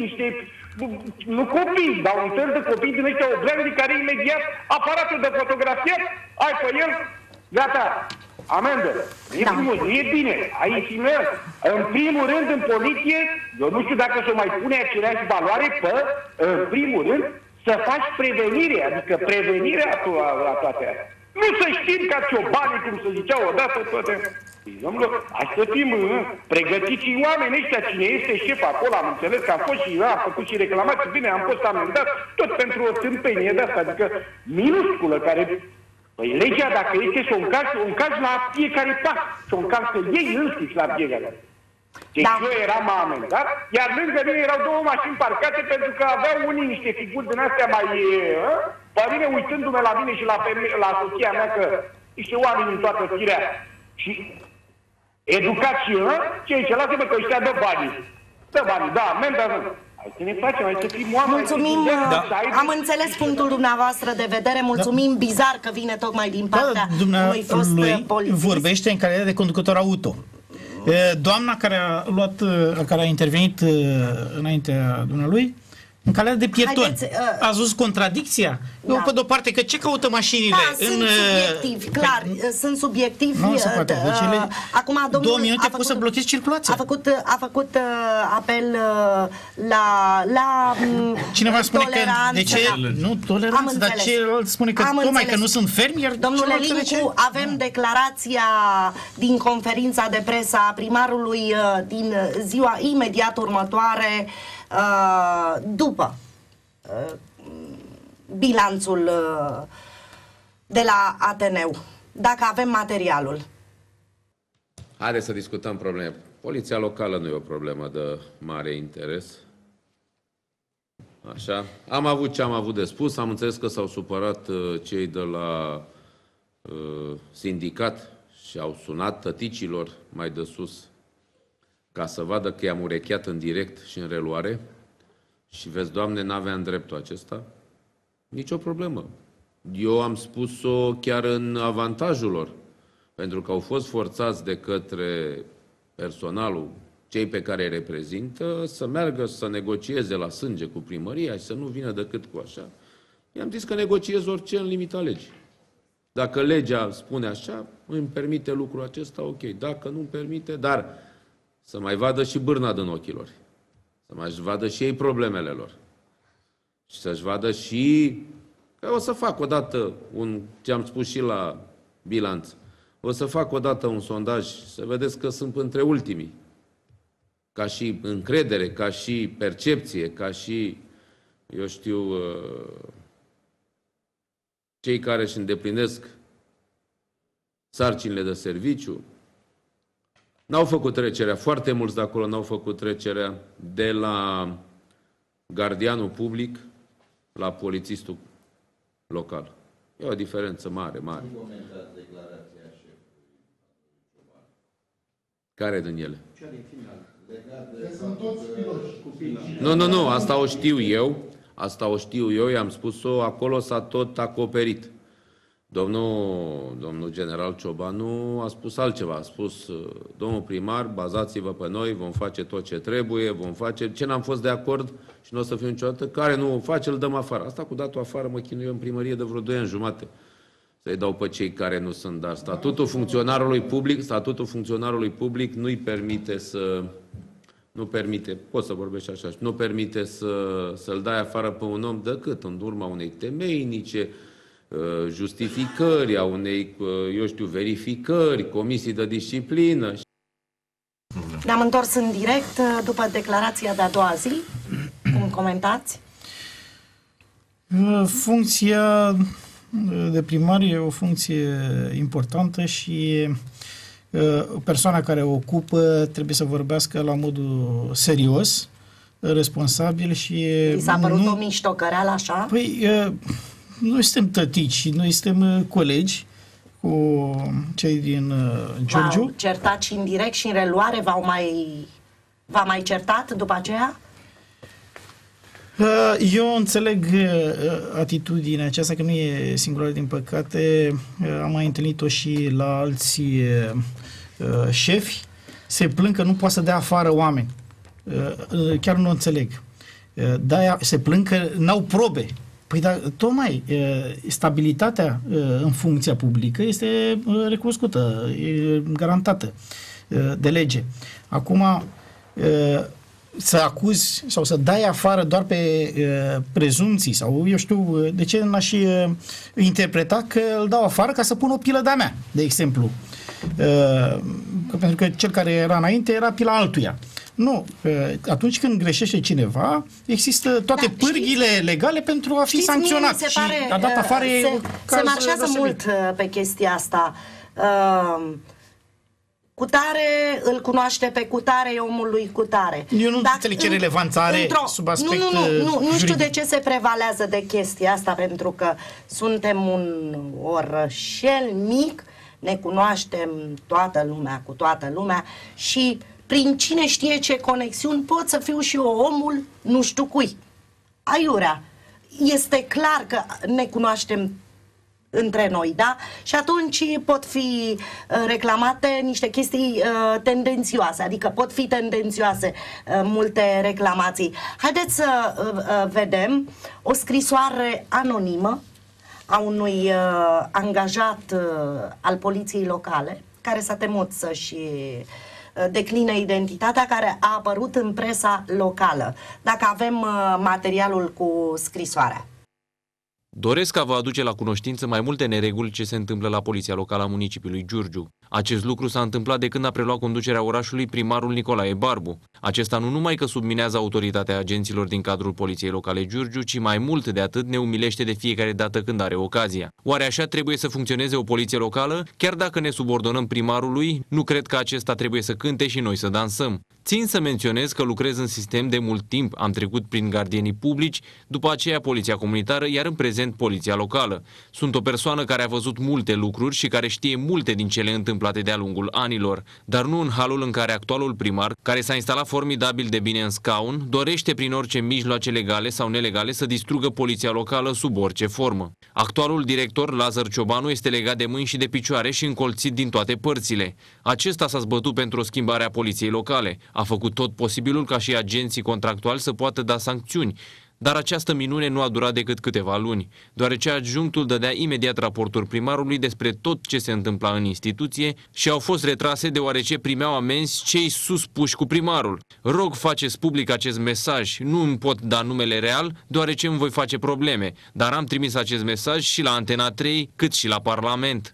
nu copii, dar un fel de copii din ăștia oblandi care imediat aparatul de fotografiat, ai pe el, gata, amendă. E frumos, e bine. Aici merg. În primul rând, în poliție, eu nu știu dacă se mai pune aceeași valoare pe, în primul rând, să faci prevenire, adică prevenirea la toate astea. Nu să știm ca ciobanii, cum se zicea odată, toate. Domnule, hai să fim pregătiți și oamenii ăștia, cine este șef acolo, am înțeles că am fost și am făcut și reclamații, bine, am fost amendat, tot pentru o tâmpenie de asta, adică minusculă, care... Păi legea, dacă este să o încalci la fiecare pas, să o încalcă ei înșiși la fiecare. Deci eu eram amendat, iar lângă mine erau 2 mașini parcate pentru că aveau unii niște figuri din astea mai... Pe mine, uitându-mă la mine și la soția mea, că niște oameni în toată firea și educați și ce lasă-mă că ăștia dă banii. Dă banii, da, amendă, nu. Hai să ne facem, hai să fim oameni. Mulțumim, am înțeles punctul dumneavoastră de vedere, mulțumim, bizar că vine tocmai din partea unui fost polițist. Vorbește în calitate de conducător auto. Doamna care a intervenit înaintea dumnealui, în calitate de pieton. Ați văzut contradicția? Da. Pe de-o parte, că ce caută mașinile? Da, sunt subiectivi, clar, sunt subiectivi. Nu se poate. Deci acum, 2 minute poți să blochezi circulația. A făcut apel la cineva spune că de ce nu toleranță, dar celălalt spune că tocmai că nu sunt fermi. Domnule Lincu, avem declarația din conferința de presă a primarului din ziua imediat următoare, după bilanțul de la Ateneu, dacă avem materialul. Haideți să discutăm probleme. Poliția locală nu e o problemă de mare interes. Așa. Am avut ce am avut de spus, am înțeles că s-au supărat cei de la sindicat și au sunat tăticilor mai de sus ca să vadă că i-am urecheat în direct și în reluare. Și vezi, Doamne, n-aveam dreptul acesta. Nici o problemă. Eu am spus-o chiar în avantajul lor. Pentru că au fost forțați de către personalul, cei pe care îi reprezintă, să meargă să negocieze la sânge cu primăria și să nu vină decât cu așa. I-am zis că negociez orice în limita legii. Dacă legea spune așa, îmi permite lucrul acesta, ok. Dacă nu îmi permite, dar să mai vadă și bârna din ochii lor. Să mai vadă și ei problemele lor. Și să-și vadă și... Că o să fac odată ce am spus și la bilanț. O să fac odată un sondaj, să vedeți că sunt între ultimii. Ca și încredere, ca și percepție, ca și, eu știu, cei care își îndeplinesc sarcinile de serviciu. N-au făcut trecerea, foarte mulți de acolo n-au făcut trecerea de la gardianul public la polițistul local. E o diferență mare, mare. Cum comentați declarația șefului Cioban? Care din ele? Cea din final. Legat de sunt toți piloși. Nu, asta o știu eu. Asta o știu eu, i-am spus-o, acolo s-a tot acoperit. Domnul general Ciobanu a spus altceva. A spus, domnul primar, bazați-vă pe noi, vom face tot ce trebuie, vom face ce n-am fost de acord și nu o să fiu niciodată. Care nu o face, îl dăm afară. Asta cu datul afară mă chinuie în primărie de vreo 2 ani jumate. Să-i dau pe cei care nu sunt, dar statutul funcționarului public nu-i permite nu permite, poți să vorbești așa, nu permite să-l dai afară pe un om decât în urma unei temeinice justificări, a unei, eu știu, verificări, comisii de disciplină. Ne-am întors în direct după declarația de-a doua zi. Cum comentați? Funcția de primar e o funcție importantă și persoana care o ocupă trebuie să vorbească la modul serios, responsabil și... Vi s-a părut o miștocăreală așa? Păi, noi suntem tătici, noi suntem colegi cu cei din Giurgiu. V-au certat și în direct și în reluare? V-a mai certat după aceea? Eu înțeleg atitudinea aceasta, că nu e singură, din păcate. Am mai întâlnit-o și la alți șefi. Se plâng că nu poate să dea afară oameni. Chiar nu o înțeleg. De-aia se plâng că n-au probe. Păi, dar tocmai stabilitatea în funcția publică este recunoscută, e garantată de lege. Acum, să acuzi sau să dai afară doar pe prezumții sau, eu știu, de ce n-aș interpreta că îl dau afară ca să pun o pilă de-a mea, de exemplu. Pentru că cel care era înainte era pila altuia. Nu. Atunci când greșește cineva, există toate pârghile legale pentru a fi sancționat. Se pare, și a dat afară se marșează mult pe chestia asta. Cutare îl cunoaște pe cutare, e omul lui cutare. Eu nu înțeleg ce relevanță are sub aspect Nu știu de ce se prevalează de chestia asta, pentru că suntem un orășel mic, ne cunoaștem toată lumea cu toată lumea și prin cine știe ce conexiuni pot să fiu și eu omul nu știu cui. Aiurea. Este clar că ne cunoaștem între noi, da? Și atunci pot fi reclamate niște chestii tendențioase, adică pot fi tendențioase multe reclamații. Haideți să vedem o scrisoare anonimă a unui angajat al poliției locale, care s-a temut să-și decline identitatea, care a apărut în presa locală. Dacă avem materialul cu scrisoarea. Doresc a vă aduce la cunoștință mai multe nereguli ce se întâmplă la Poliția Locală a municipiului Giurgiu. Acest lucru s-a întâmplat de când a preluat conducerea orașului primarul Nicolae Barbu. Acesta nu numai că subminează autoritatea agenților din cadrul Poliției Locale Giurgiu, ci mai mult de atât ne umilește de fiecare dată când are ocazia. Oare așa trebuie să funcționeze o poliție locală? Chiar dacă ne subordonăm primarului, nu cred că acesta trebuie să cânte și noi să dansăm. Țin să menționez că lucrez în sistem de mult timp, am trecut prin gardienii publici, după aceea Poliția Comunitară, iar în prezent Poliția Locală. Sunt o persoană care a văzut multe lucruri și care știe multe din cele întâmplate de-a lungul anilor, dar nu în halul în care actualul primar, care s-a instalat formidabil de bine în scaun, dorește prin orice mijloace legale sau nelegale să distrugă Poliția Locală sub orice formă. Actualul director, Lazar Ciobanu, este legat de mâini și de picioare și încolțit din toate părțile. Acesta s-a zbătut pentru o schimbare a Poliției Locale. A făcut tot posibilul ca și agenții contractuali să poată da sancțiuni. Dar această minune nu a durat decât câteva luni, deoarece adjunctul dădea imediat raporturi primarului despre tot ce se întâmpla în instituție și au fost retrase deoarece primeau amenzi cei suspuși cu primarul. Rog, faceți public acest mesaj, nu îmi pot da numele real, deoarece îmi voi face probleme, dar am trimis acest mesaj și la Antena 3, cât și la Parlament.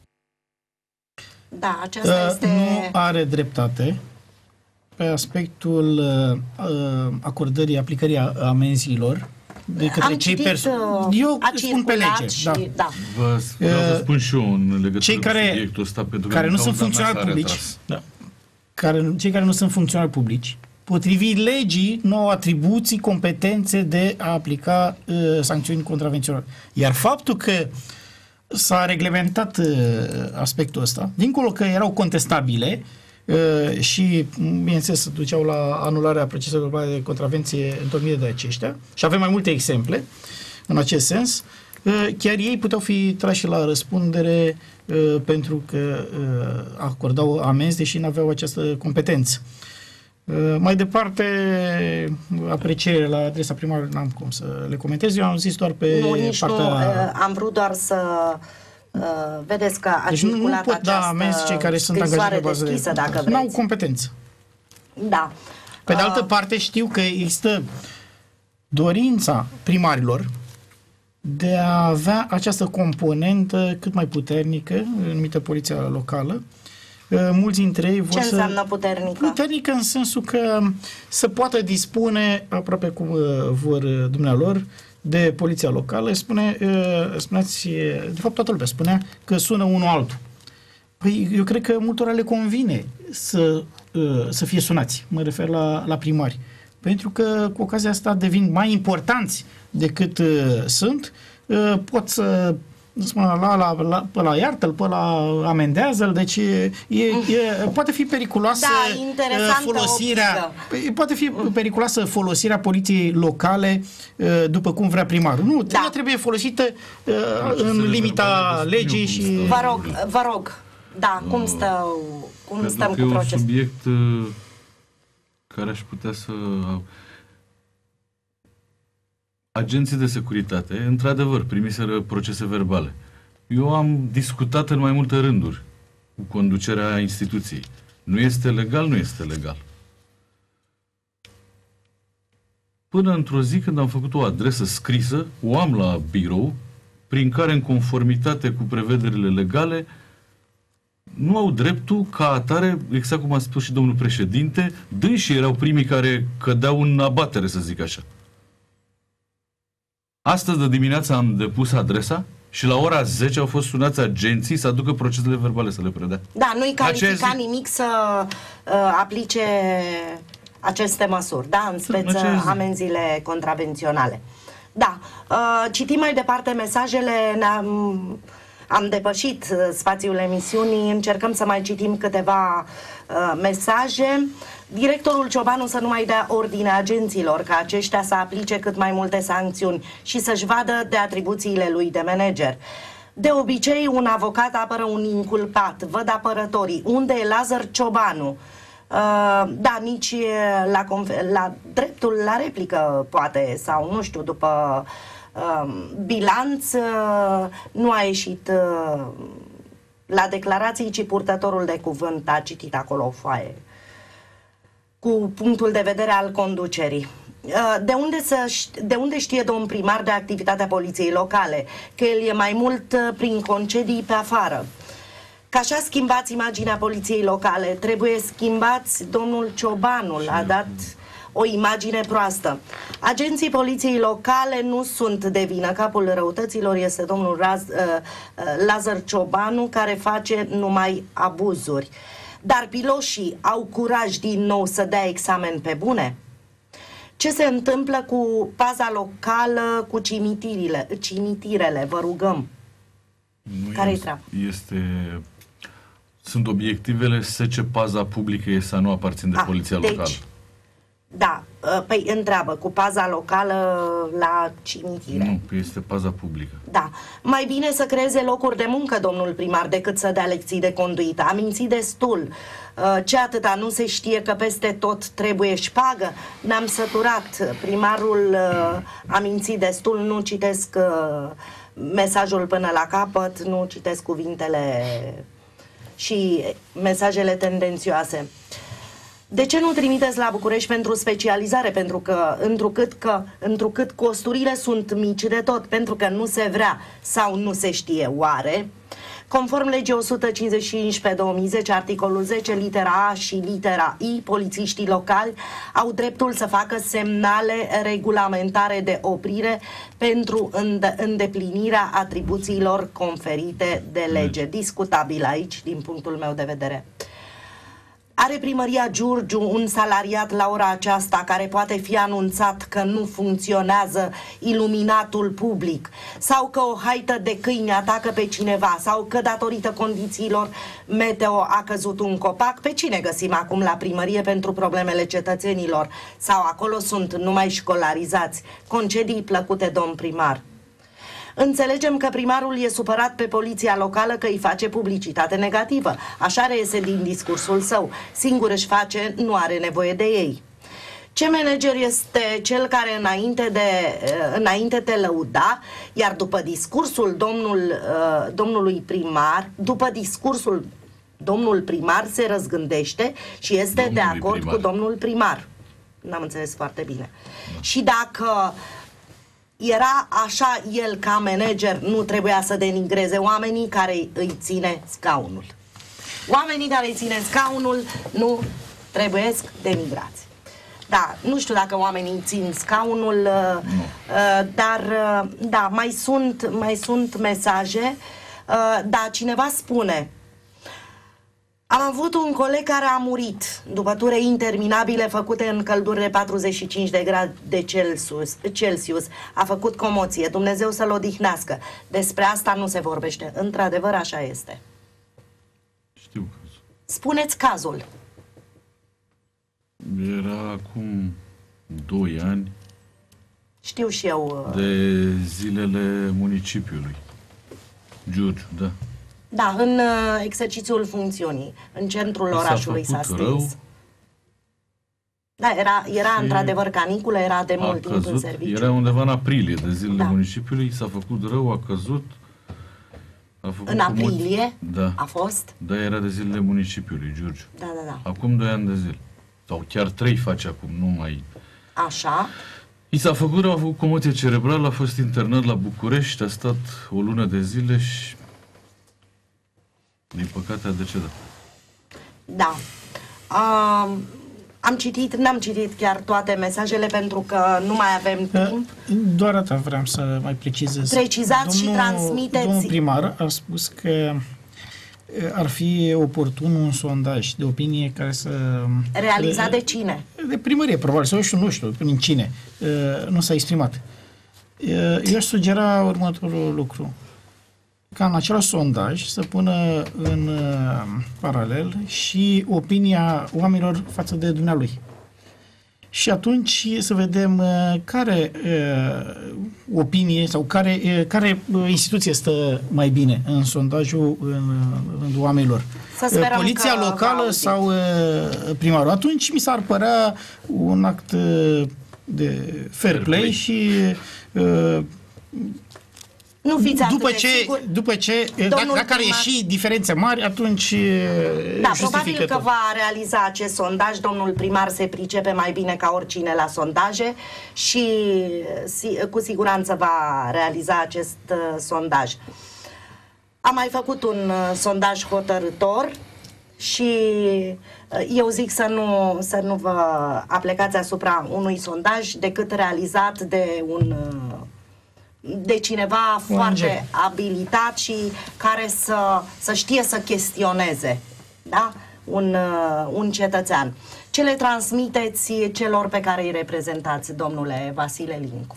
Da, aceasta este... Nu are dreptate pe aspectul acordării, aplicării amenziilor de către cei eu spun pe lege. Și, da. Vreau să spun și eu în legătură cei cu subiectul ăsta, pentru că care nu sunt funcționari publici, cei care nu sunt funcționari publici, potrivit legii, nu au atribuții, competențe de a aplica sancțiuni contravenționale. Iar faptul că s-a reglementat aspectul ăsta, dincolo că erau contestabile, și, bineînțeles, se duceau la anularea proceselor de contravenție întocmite de aceștia și avem mai multe exemple în acest sens, chiar ei puteau fi trași la răspundere pentru că acordau amenzi deși nu aveau această competență. Mai departe, aprecierile la adresa primarului n-am cum să le comentez, eu am zis doar pe partea... am vrut doar să... vedeți că a deci circulat cei care sunt angajați pe bază deschisă, de... dacă vreți. N-au competență. Da. Pe de altă parte știu că există dorința primarilor de a avea această componentă cât mai puternică, numită poliția locală. Mulți dintre ei vor Ce înseamnă puternică? Puternică în sensul că să poată dispune, aproape cum vor dumnealor, de poliția locală. Spuneați, de fapt toată lumea spunea că sună unul altul. Păi eu cred că multora le convine să fie sunați. Mă refer la primari. Pentru că cu ocazia asta devin mai importanți decât sunt. Pot să pe la iartă-l, pe la amendează-l, deci poate fi periculoasă folosirea. Poate fi periculoasă folosirea poliției locale după cum vrea primarul. Nu, trebuie folosită în limita legii și... Vă rog, da, cum stăm cu procesul? E un subiect care aș putea să... Agenții de securitate, într-adevăr, primiseră procese verbale. Eu am discutat în mai multe rânduri cu conducerea instituției. Nu este legal, nu este legal. Până într-o zi, când am făcut o adresă scrisă, o am la birou, prin care, în conformitate cu prevederile legale, nu au dreptul ca atare, exact cum a spus și domnul președinte, dânsii erau primii care cădeau în abatere, să zic așa. Astăzi de dimineață am depus adresa și la ora 10 au fost sunați agenții să aducă procesele verbale să le predea. Da, nu-i califica nimic să aplice aceste măsuri, da, în speță amenziile contravenționale. Da, citim mai departe mesajele, am depășit spațiul emisiunii, încercăm să mai citim câteva mesaje. Directorul Ciobanu să nu mai dea ordine agenților ca aceștia să aplice cât mai multe sancțiuni și să-și vadă de atribuțiile lui de manager. De obicei, un avocat apără un inculpat, văd apărătorii. Unde e Lazar Ciobanu? Da, nici la dreptul la replică, poate, sau nu știu, după bilanț nu a ieșit la declarații, ci purtătorul de cuvânt a citit acolo o foaie cu punctul de vedere al conducerii. De unde știe domn primar de activitatea poliției locale? Că el e mai mult prin concedii pe afară. Că așa schimbați imaginea poliției locale. Trebuie schimbați, domnul Ciobanu a dat o imagine proastă. Agenții poliției locale nu sunt de vină. Capul răutăților este domnul Lazar Ciobanu, care face numai abuzuri. Dar piloșii au curaj din nou să dea examen pe bune? Ce se întâmplă cu paza locală, cu cimitirele? Vă rugăm. Care-i treaba? Sunt obiectivele ce paza publică e să nu aparțin de poliția locală. Da, păi întreabă, cu paza locală la cimitire. Nu, este paza publică. Da, mai bine să creeze locuri de muncă, domnul primar, decât să dea lecții de conduită. A mințit destul. Ce atâta, nu se știe că peste tot trebuie șpagă? Ne-am săturat. Primarul a mințit destul, nu citesc mesajul până la capăt, nu citesc cuvintele și mesajele tendențioase. De ce nu trimiteți la București pentru specializare? Pentru că, întrucât costurile sunt mici de tot, pentru că nu se vrea sau nu se știe oare. Conform legii 155/2010, articolul 10, litera A și litera I, polițiștii locali au dreptul să facă semnale regulamentare de oprire pentru îndeplinirea atribuțiilor conferite de lege. Discutabil aici, din punctul meu de vedere. Are primăria Giurgiu un salariat la ora aceasta care poate fi anunțat că nu funcționează iluminatul public, sau că o haită de câini atacă pe cineva, sau că datorită condițiilor meteo a căzut un copac? Pe cine găsim acum la primărie pentru problemele cetățenilor? Sau acolo sunt numai școlarizați? Concedii plăcute, domn primar. Înțelegem că primarul e supărat pe poliția locală că îi face publicitate negativă. Așa reiese din discursul său. Singur își face, nu are nevoie de ei. Ce manager este cel care înainte te lăuda, iar după discursul domnului primar, domnul primar se răzgândește și este de acord cu domnul primar. N-am înțeles foarte bine. Și dacă era așa el ca manager, nu trebuia să denigreze oamenii care îi ține scaunul. Oamenii care îi ține scaunul nu trebuie denigrați. Da, nu știu dacă oamenii țin scaunul, dar da, mai sunt mesaje. Da, cineva spune: am avut un coleg care a murit după ture interminabile făcute în călduri de 45 de grade Celsius. A făcut comoție. Dumnezeu să-l odihnească. Despre asta nu se vorbește. Într-adevăr, așa este. Știu cazul. Spuneți cazul. Era acum 2 ani. Știu și eu. De zilele municipiului Giurgiu, da. Da, în exercițiul funcțiunii, în centrul orașului s-a stins. Da, era într-adevăr caniculă, era de mult timp în serviciu. Era undeva în aprilie, de zilele municipiului, s-a făcut rău, a căzut. În aprilie da. A fost? Da, era de zilele municipiului Giurgiu. Da. Acum 2 ani de zile. Sau chiar 3 face acum, nu mai... Așa. I s-a făcut rău, a făcut comoție cerebrală, a fost internat la București, a stat o lună de zile și... din păcate a decedat. Da. N-am citit chiar toate mesajele pentru că nu mai avem timp. Doar atât vreau să mai precizez. Precizați și transmiteți. Domnul primar a spus că ar fi oportun un sondaj de opinie care să... Realizat de cine? De primărie, probabil, sau nu știu prin cine. Nu s-a exprimat. Eu aș sugera următorul lucru. Ca în același sondaj să pună în paralel și opinia oamenilor față de dumnealui. Și atunci să vedem care opinie sau care instituție stă mai bine în sondajul în rândul oamenilor. Poliția locală sau primarul. Atunci mi s-ar părea un act de fair play și nu fiți după ce dacă ar ieși diferențe mari, atunci da, probabil că va realiza acest sondaj. Domnul primar se pricepe mai bine ca oricine la sondaje și cu siguranță va realiza acest sondaj. Am mai făcut un sondaj hotărâtor și eu zic să nu vă aplecați asupra unui sondaj decât realizat de cineva foarte abilitat și care să știe să chestioneze, da? Un cetățean. Ce le transmiteți celor pe care îi reprezentați, domnule Vasile Lincu?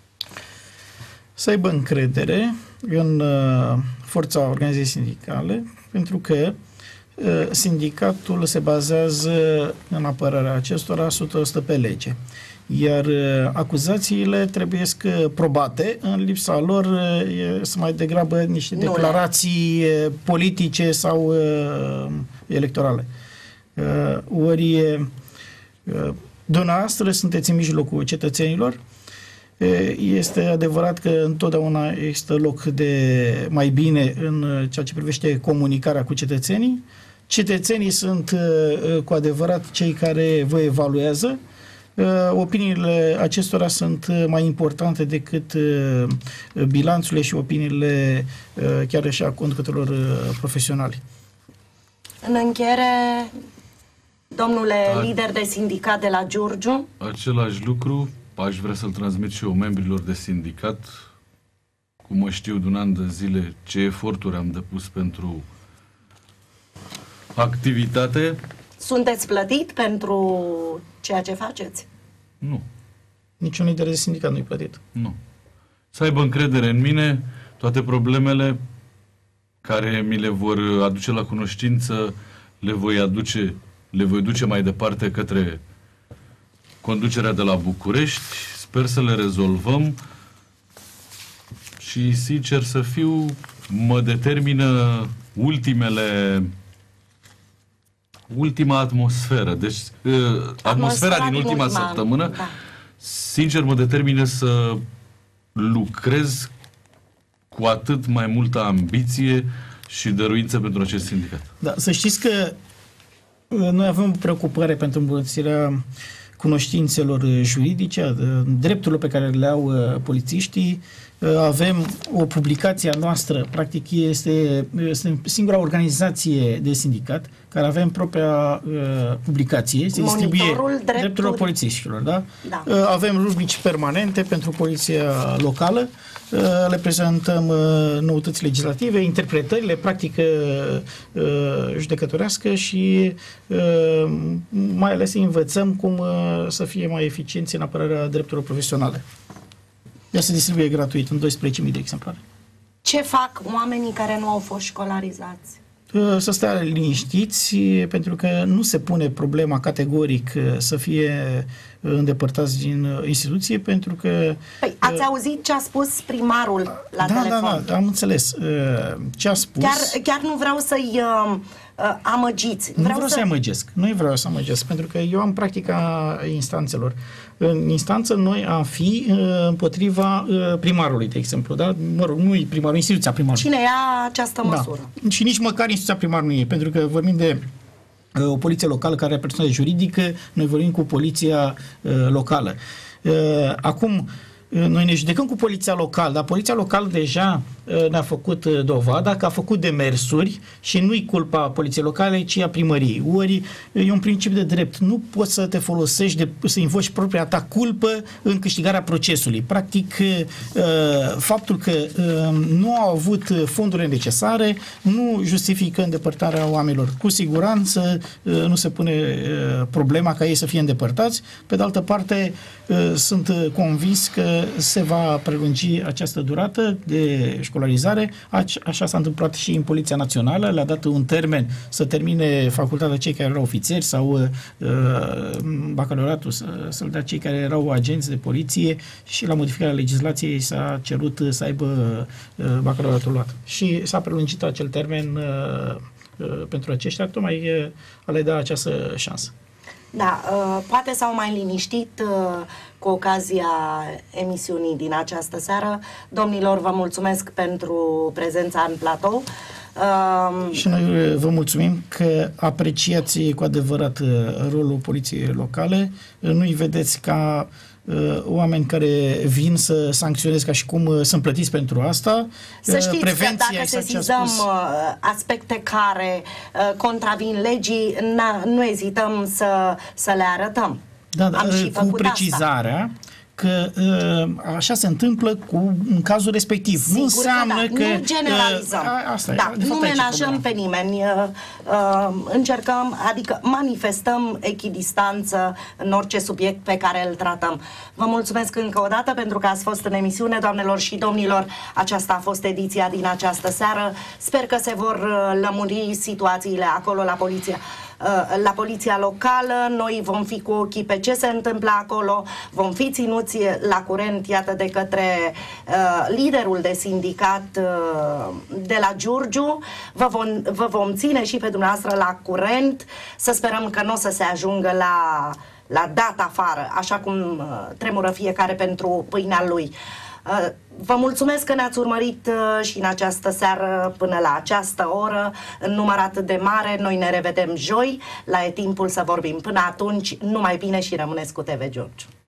Să aibă încredere în forța organizației sindicale, pentru că sindicatul se bazează în apărarea acestora 100% pe lege. Iar acuzațiile trebuie probate, în lipsa lor sunt mai degrabă niște declarații politice sau electorale. Ori dumneavoastră sunteți în mijlocul cetățenilor. Este adevărat că întotdeauna există loc de mai bine în ceea ce privește comunicarea cu cetățenii. Cetățenii sunt cu adevărat cei care vă evaluează. Opiniile acestora sunt mai importante decât bilanțurile și opiniile chiar și a conducătorilor profesionali. În încheiere, domnule lider de sindicat de la Giurgiu. Același lucru aș vrea să-l transmit și eu membrilor de sindicat. Cum mă știu de un an de zile ce eforturi am depus pentru activitate. Sunteți plătit pentru ceea ce faceți? Nu. Niciun lider de sindicat nu-i plătit. Nu. Să aibă încredere în mine, toate problemele care mi le vor aduce la cunoștință, le voi duce mai departe către conducerea de la București. Sper să le rezolvăm și, sincer să fiu, mă determină ultima atmosferă. Deci, atmosfera din ultima săptămână, da. Sincer, mă determină să lucrez cu atât mai multă ambiție și dăruință pentru acest sindicat. Da, să știți că noi avem preocupare pentru îmbunătățirea cunoștințelor juridice, drepturile pe care le au polițiștii. Avem o publicație a noastră, practic este singura organizație de sindicat care avem propria publicație, se distribuie drepturilor polițiștilor. Da? Da. Avem rubrici permanente pentru poliția locală, le prezentăm noutăți legislative, interpretările, practică judecătorească și mai ales învățăm cum să fie mai eficienți în apărarea drepturilor profesionale. Ea se distribuie gratuit în 12.000 de exemplare. Ce fac oamenii care nu au fost școlarizați? Să stea liniștiți, pentru că nu se pune problema categoric să fie îndepărtați din instituție, pentru că... Păi, ați auzit ce a spus primarul la telefon? Da, am înțeles. Ce a spus... Chiar nu vreau să-i amăgiți. Nu vreau să-i amăgesc. Nu vreau să amăgesc, pentru că eu am practica instanțelor. În instanță noi am fi împotriva primarului, de exemplu, da? Mă rog, nu e primarul, instituția primarului. Cine ia această măsură? Da. Și nici măcar instituția primarului nu e, pentru că vorbim de o poliție locală care are persoană juridică, noi vorbim cu poliția locală. Acum, noi ne judecăm cu poliția locală, dar poliția locală deja ne-a făcut dovada că a făcut demersuri și nu-i culpa poliției locale, ci a primăriei. Ori e un principiu de drept. Nu poți să te folosești, să invoci propria ta culpă în câștigarea procesului. Practic, faptul că nu au avut fondurile necesare nu justifică îndepărtarea oamenilor. Cu siguranță nu se pune problema ca ei să fie îndepărtați. Pe de altă parte, sunt convins că se va prelungi această durată de școlarizare. Așa s-a întâmplat și în Poliția Națională. Le-a dat un termen să termine facultatea cei care erau ofițeri sau bacalaureatul să-l dea cei care erau agenți de poliție și la modificarea legislației s-a cerut să aibă bacalaureatul luat. Și s-a prelungit acel termen pentru aceștia, tocmai a le da această șansă. Da, poate s-au mai liniștit cu ocazia emisiunii din această seară. Domnilor, vă mulțumesc pentru prezența în platou. Și noi vă mulțumim că apreciați cu adevărat rolul poliției locale. Nu-i vedeți ca oameni care vin să sancționeze ca și cum sunt plătiți pentru asta. Să știți că dacă sesizăm aspecte care contravin legii, nu ezităm să le arătăm. Da, cu precizarea că așa se întâmplă în cazul respectiv. Sigur, nu înseamnă că... Nu generalizăm. Nu menajăm pe nimeni. Încercăm, adică manifestăm echidistanță în orice subiect pe care îl tratăm. Vă mulțumesc încă o dată pentru că ați fost în emisiune, doamnelor și domnilor. Aceasta a fost ediția din această seară. Sper că se vor lămuri situațiile acolo la poliția locală. Noi vom fi cu ochii pe ce se întâmplă acolo, vom fi ținuți la curent, iată, de către liderul de sindicat de la Giurgiu. Vă vom ține și pe dumneavoastră la curent, să sperăm că nu o să se ajungă la dat afară, așa cum tremură fiecare pentru pâinea lui. Vă mulțumesc că ne-ați urmărit și în această seară până la această oră, în număr atât de mare. Noi ne revedem joi, la E Timpul să vorbim. Până atunci, numai bine și rămâneți cu TV Giurgiu.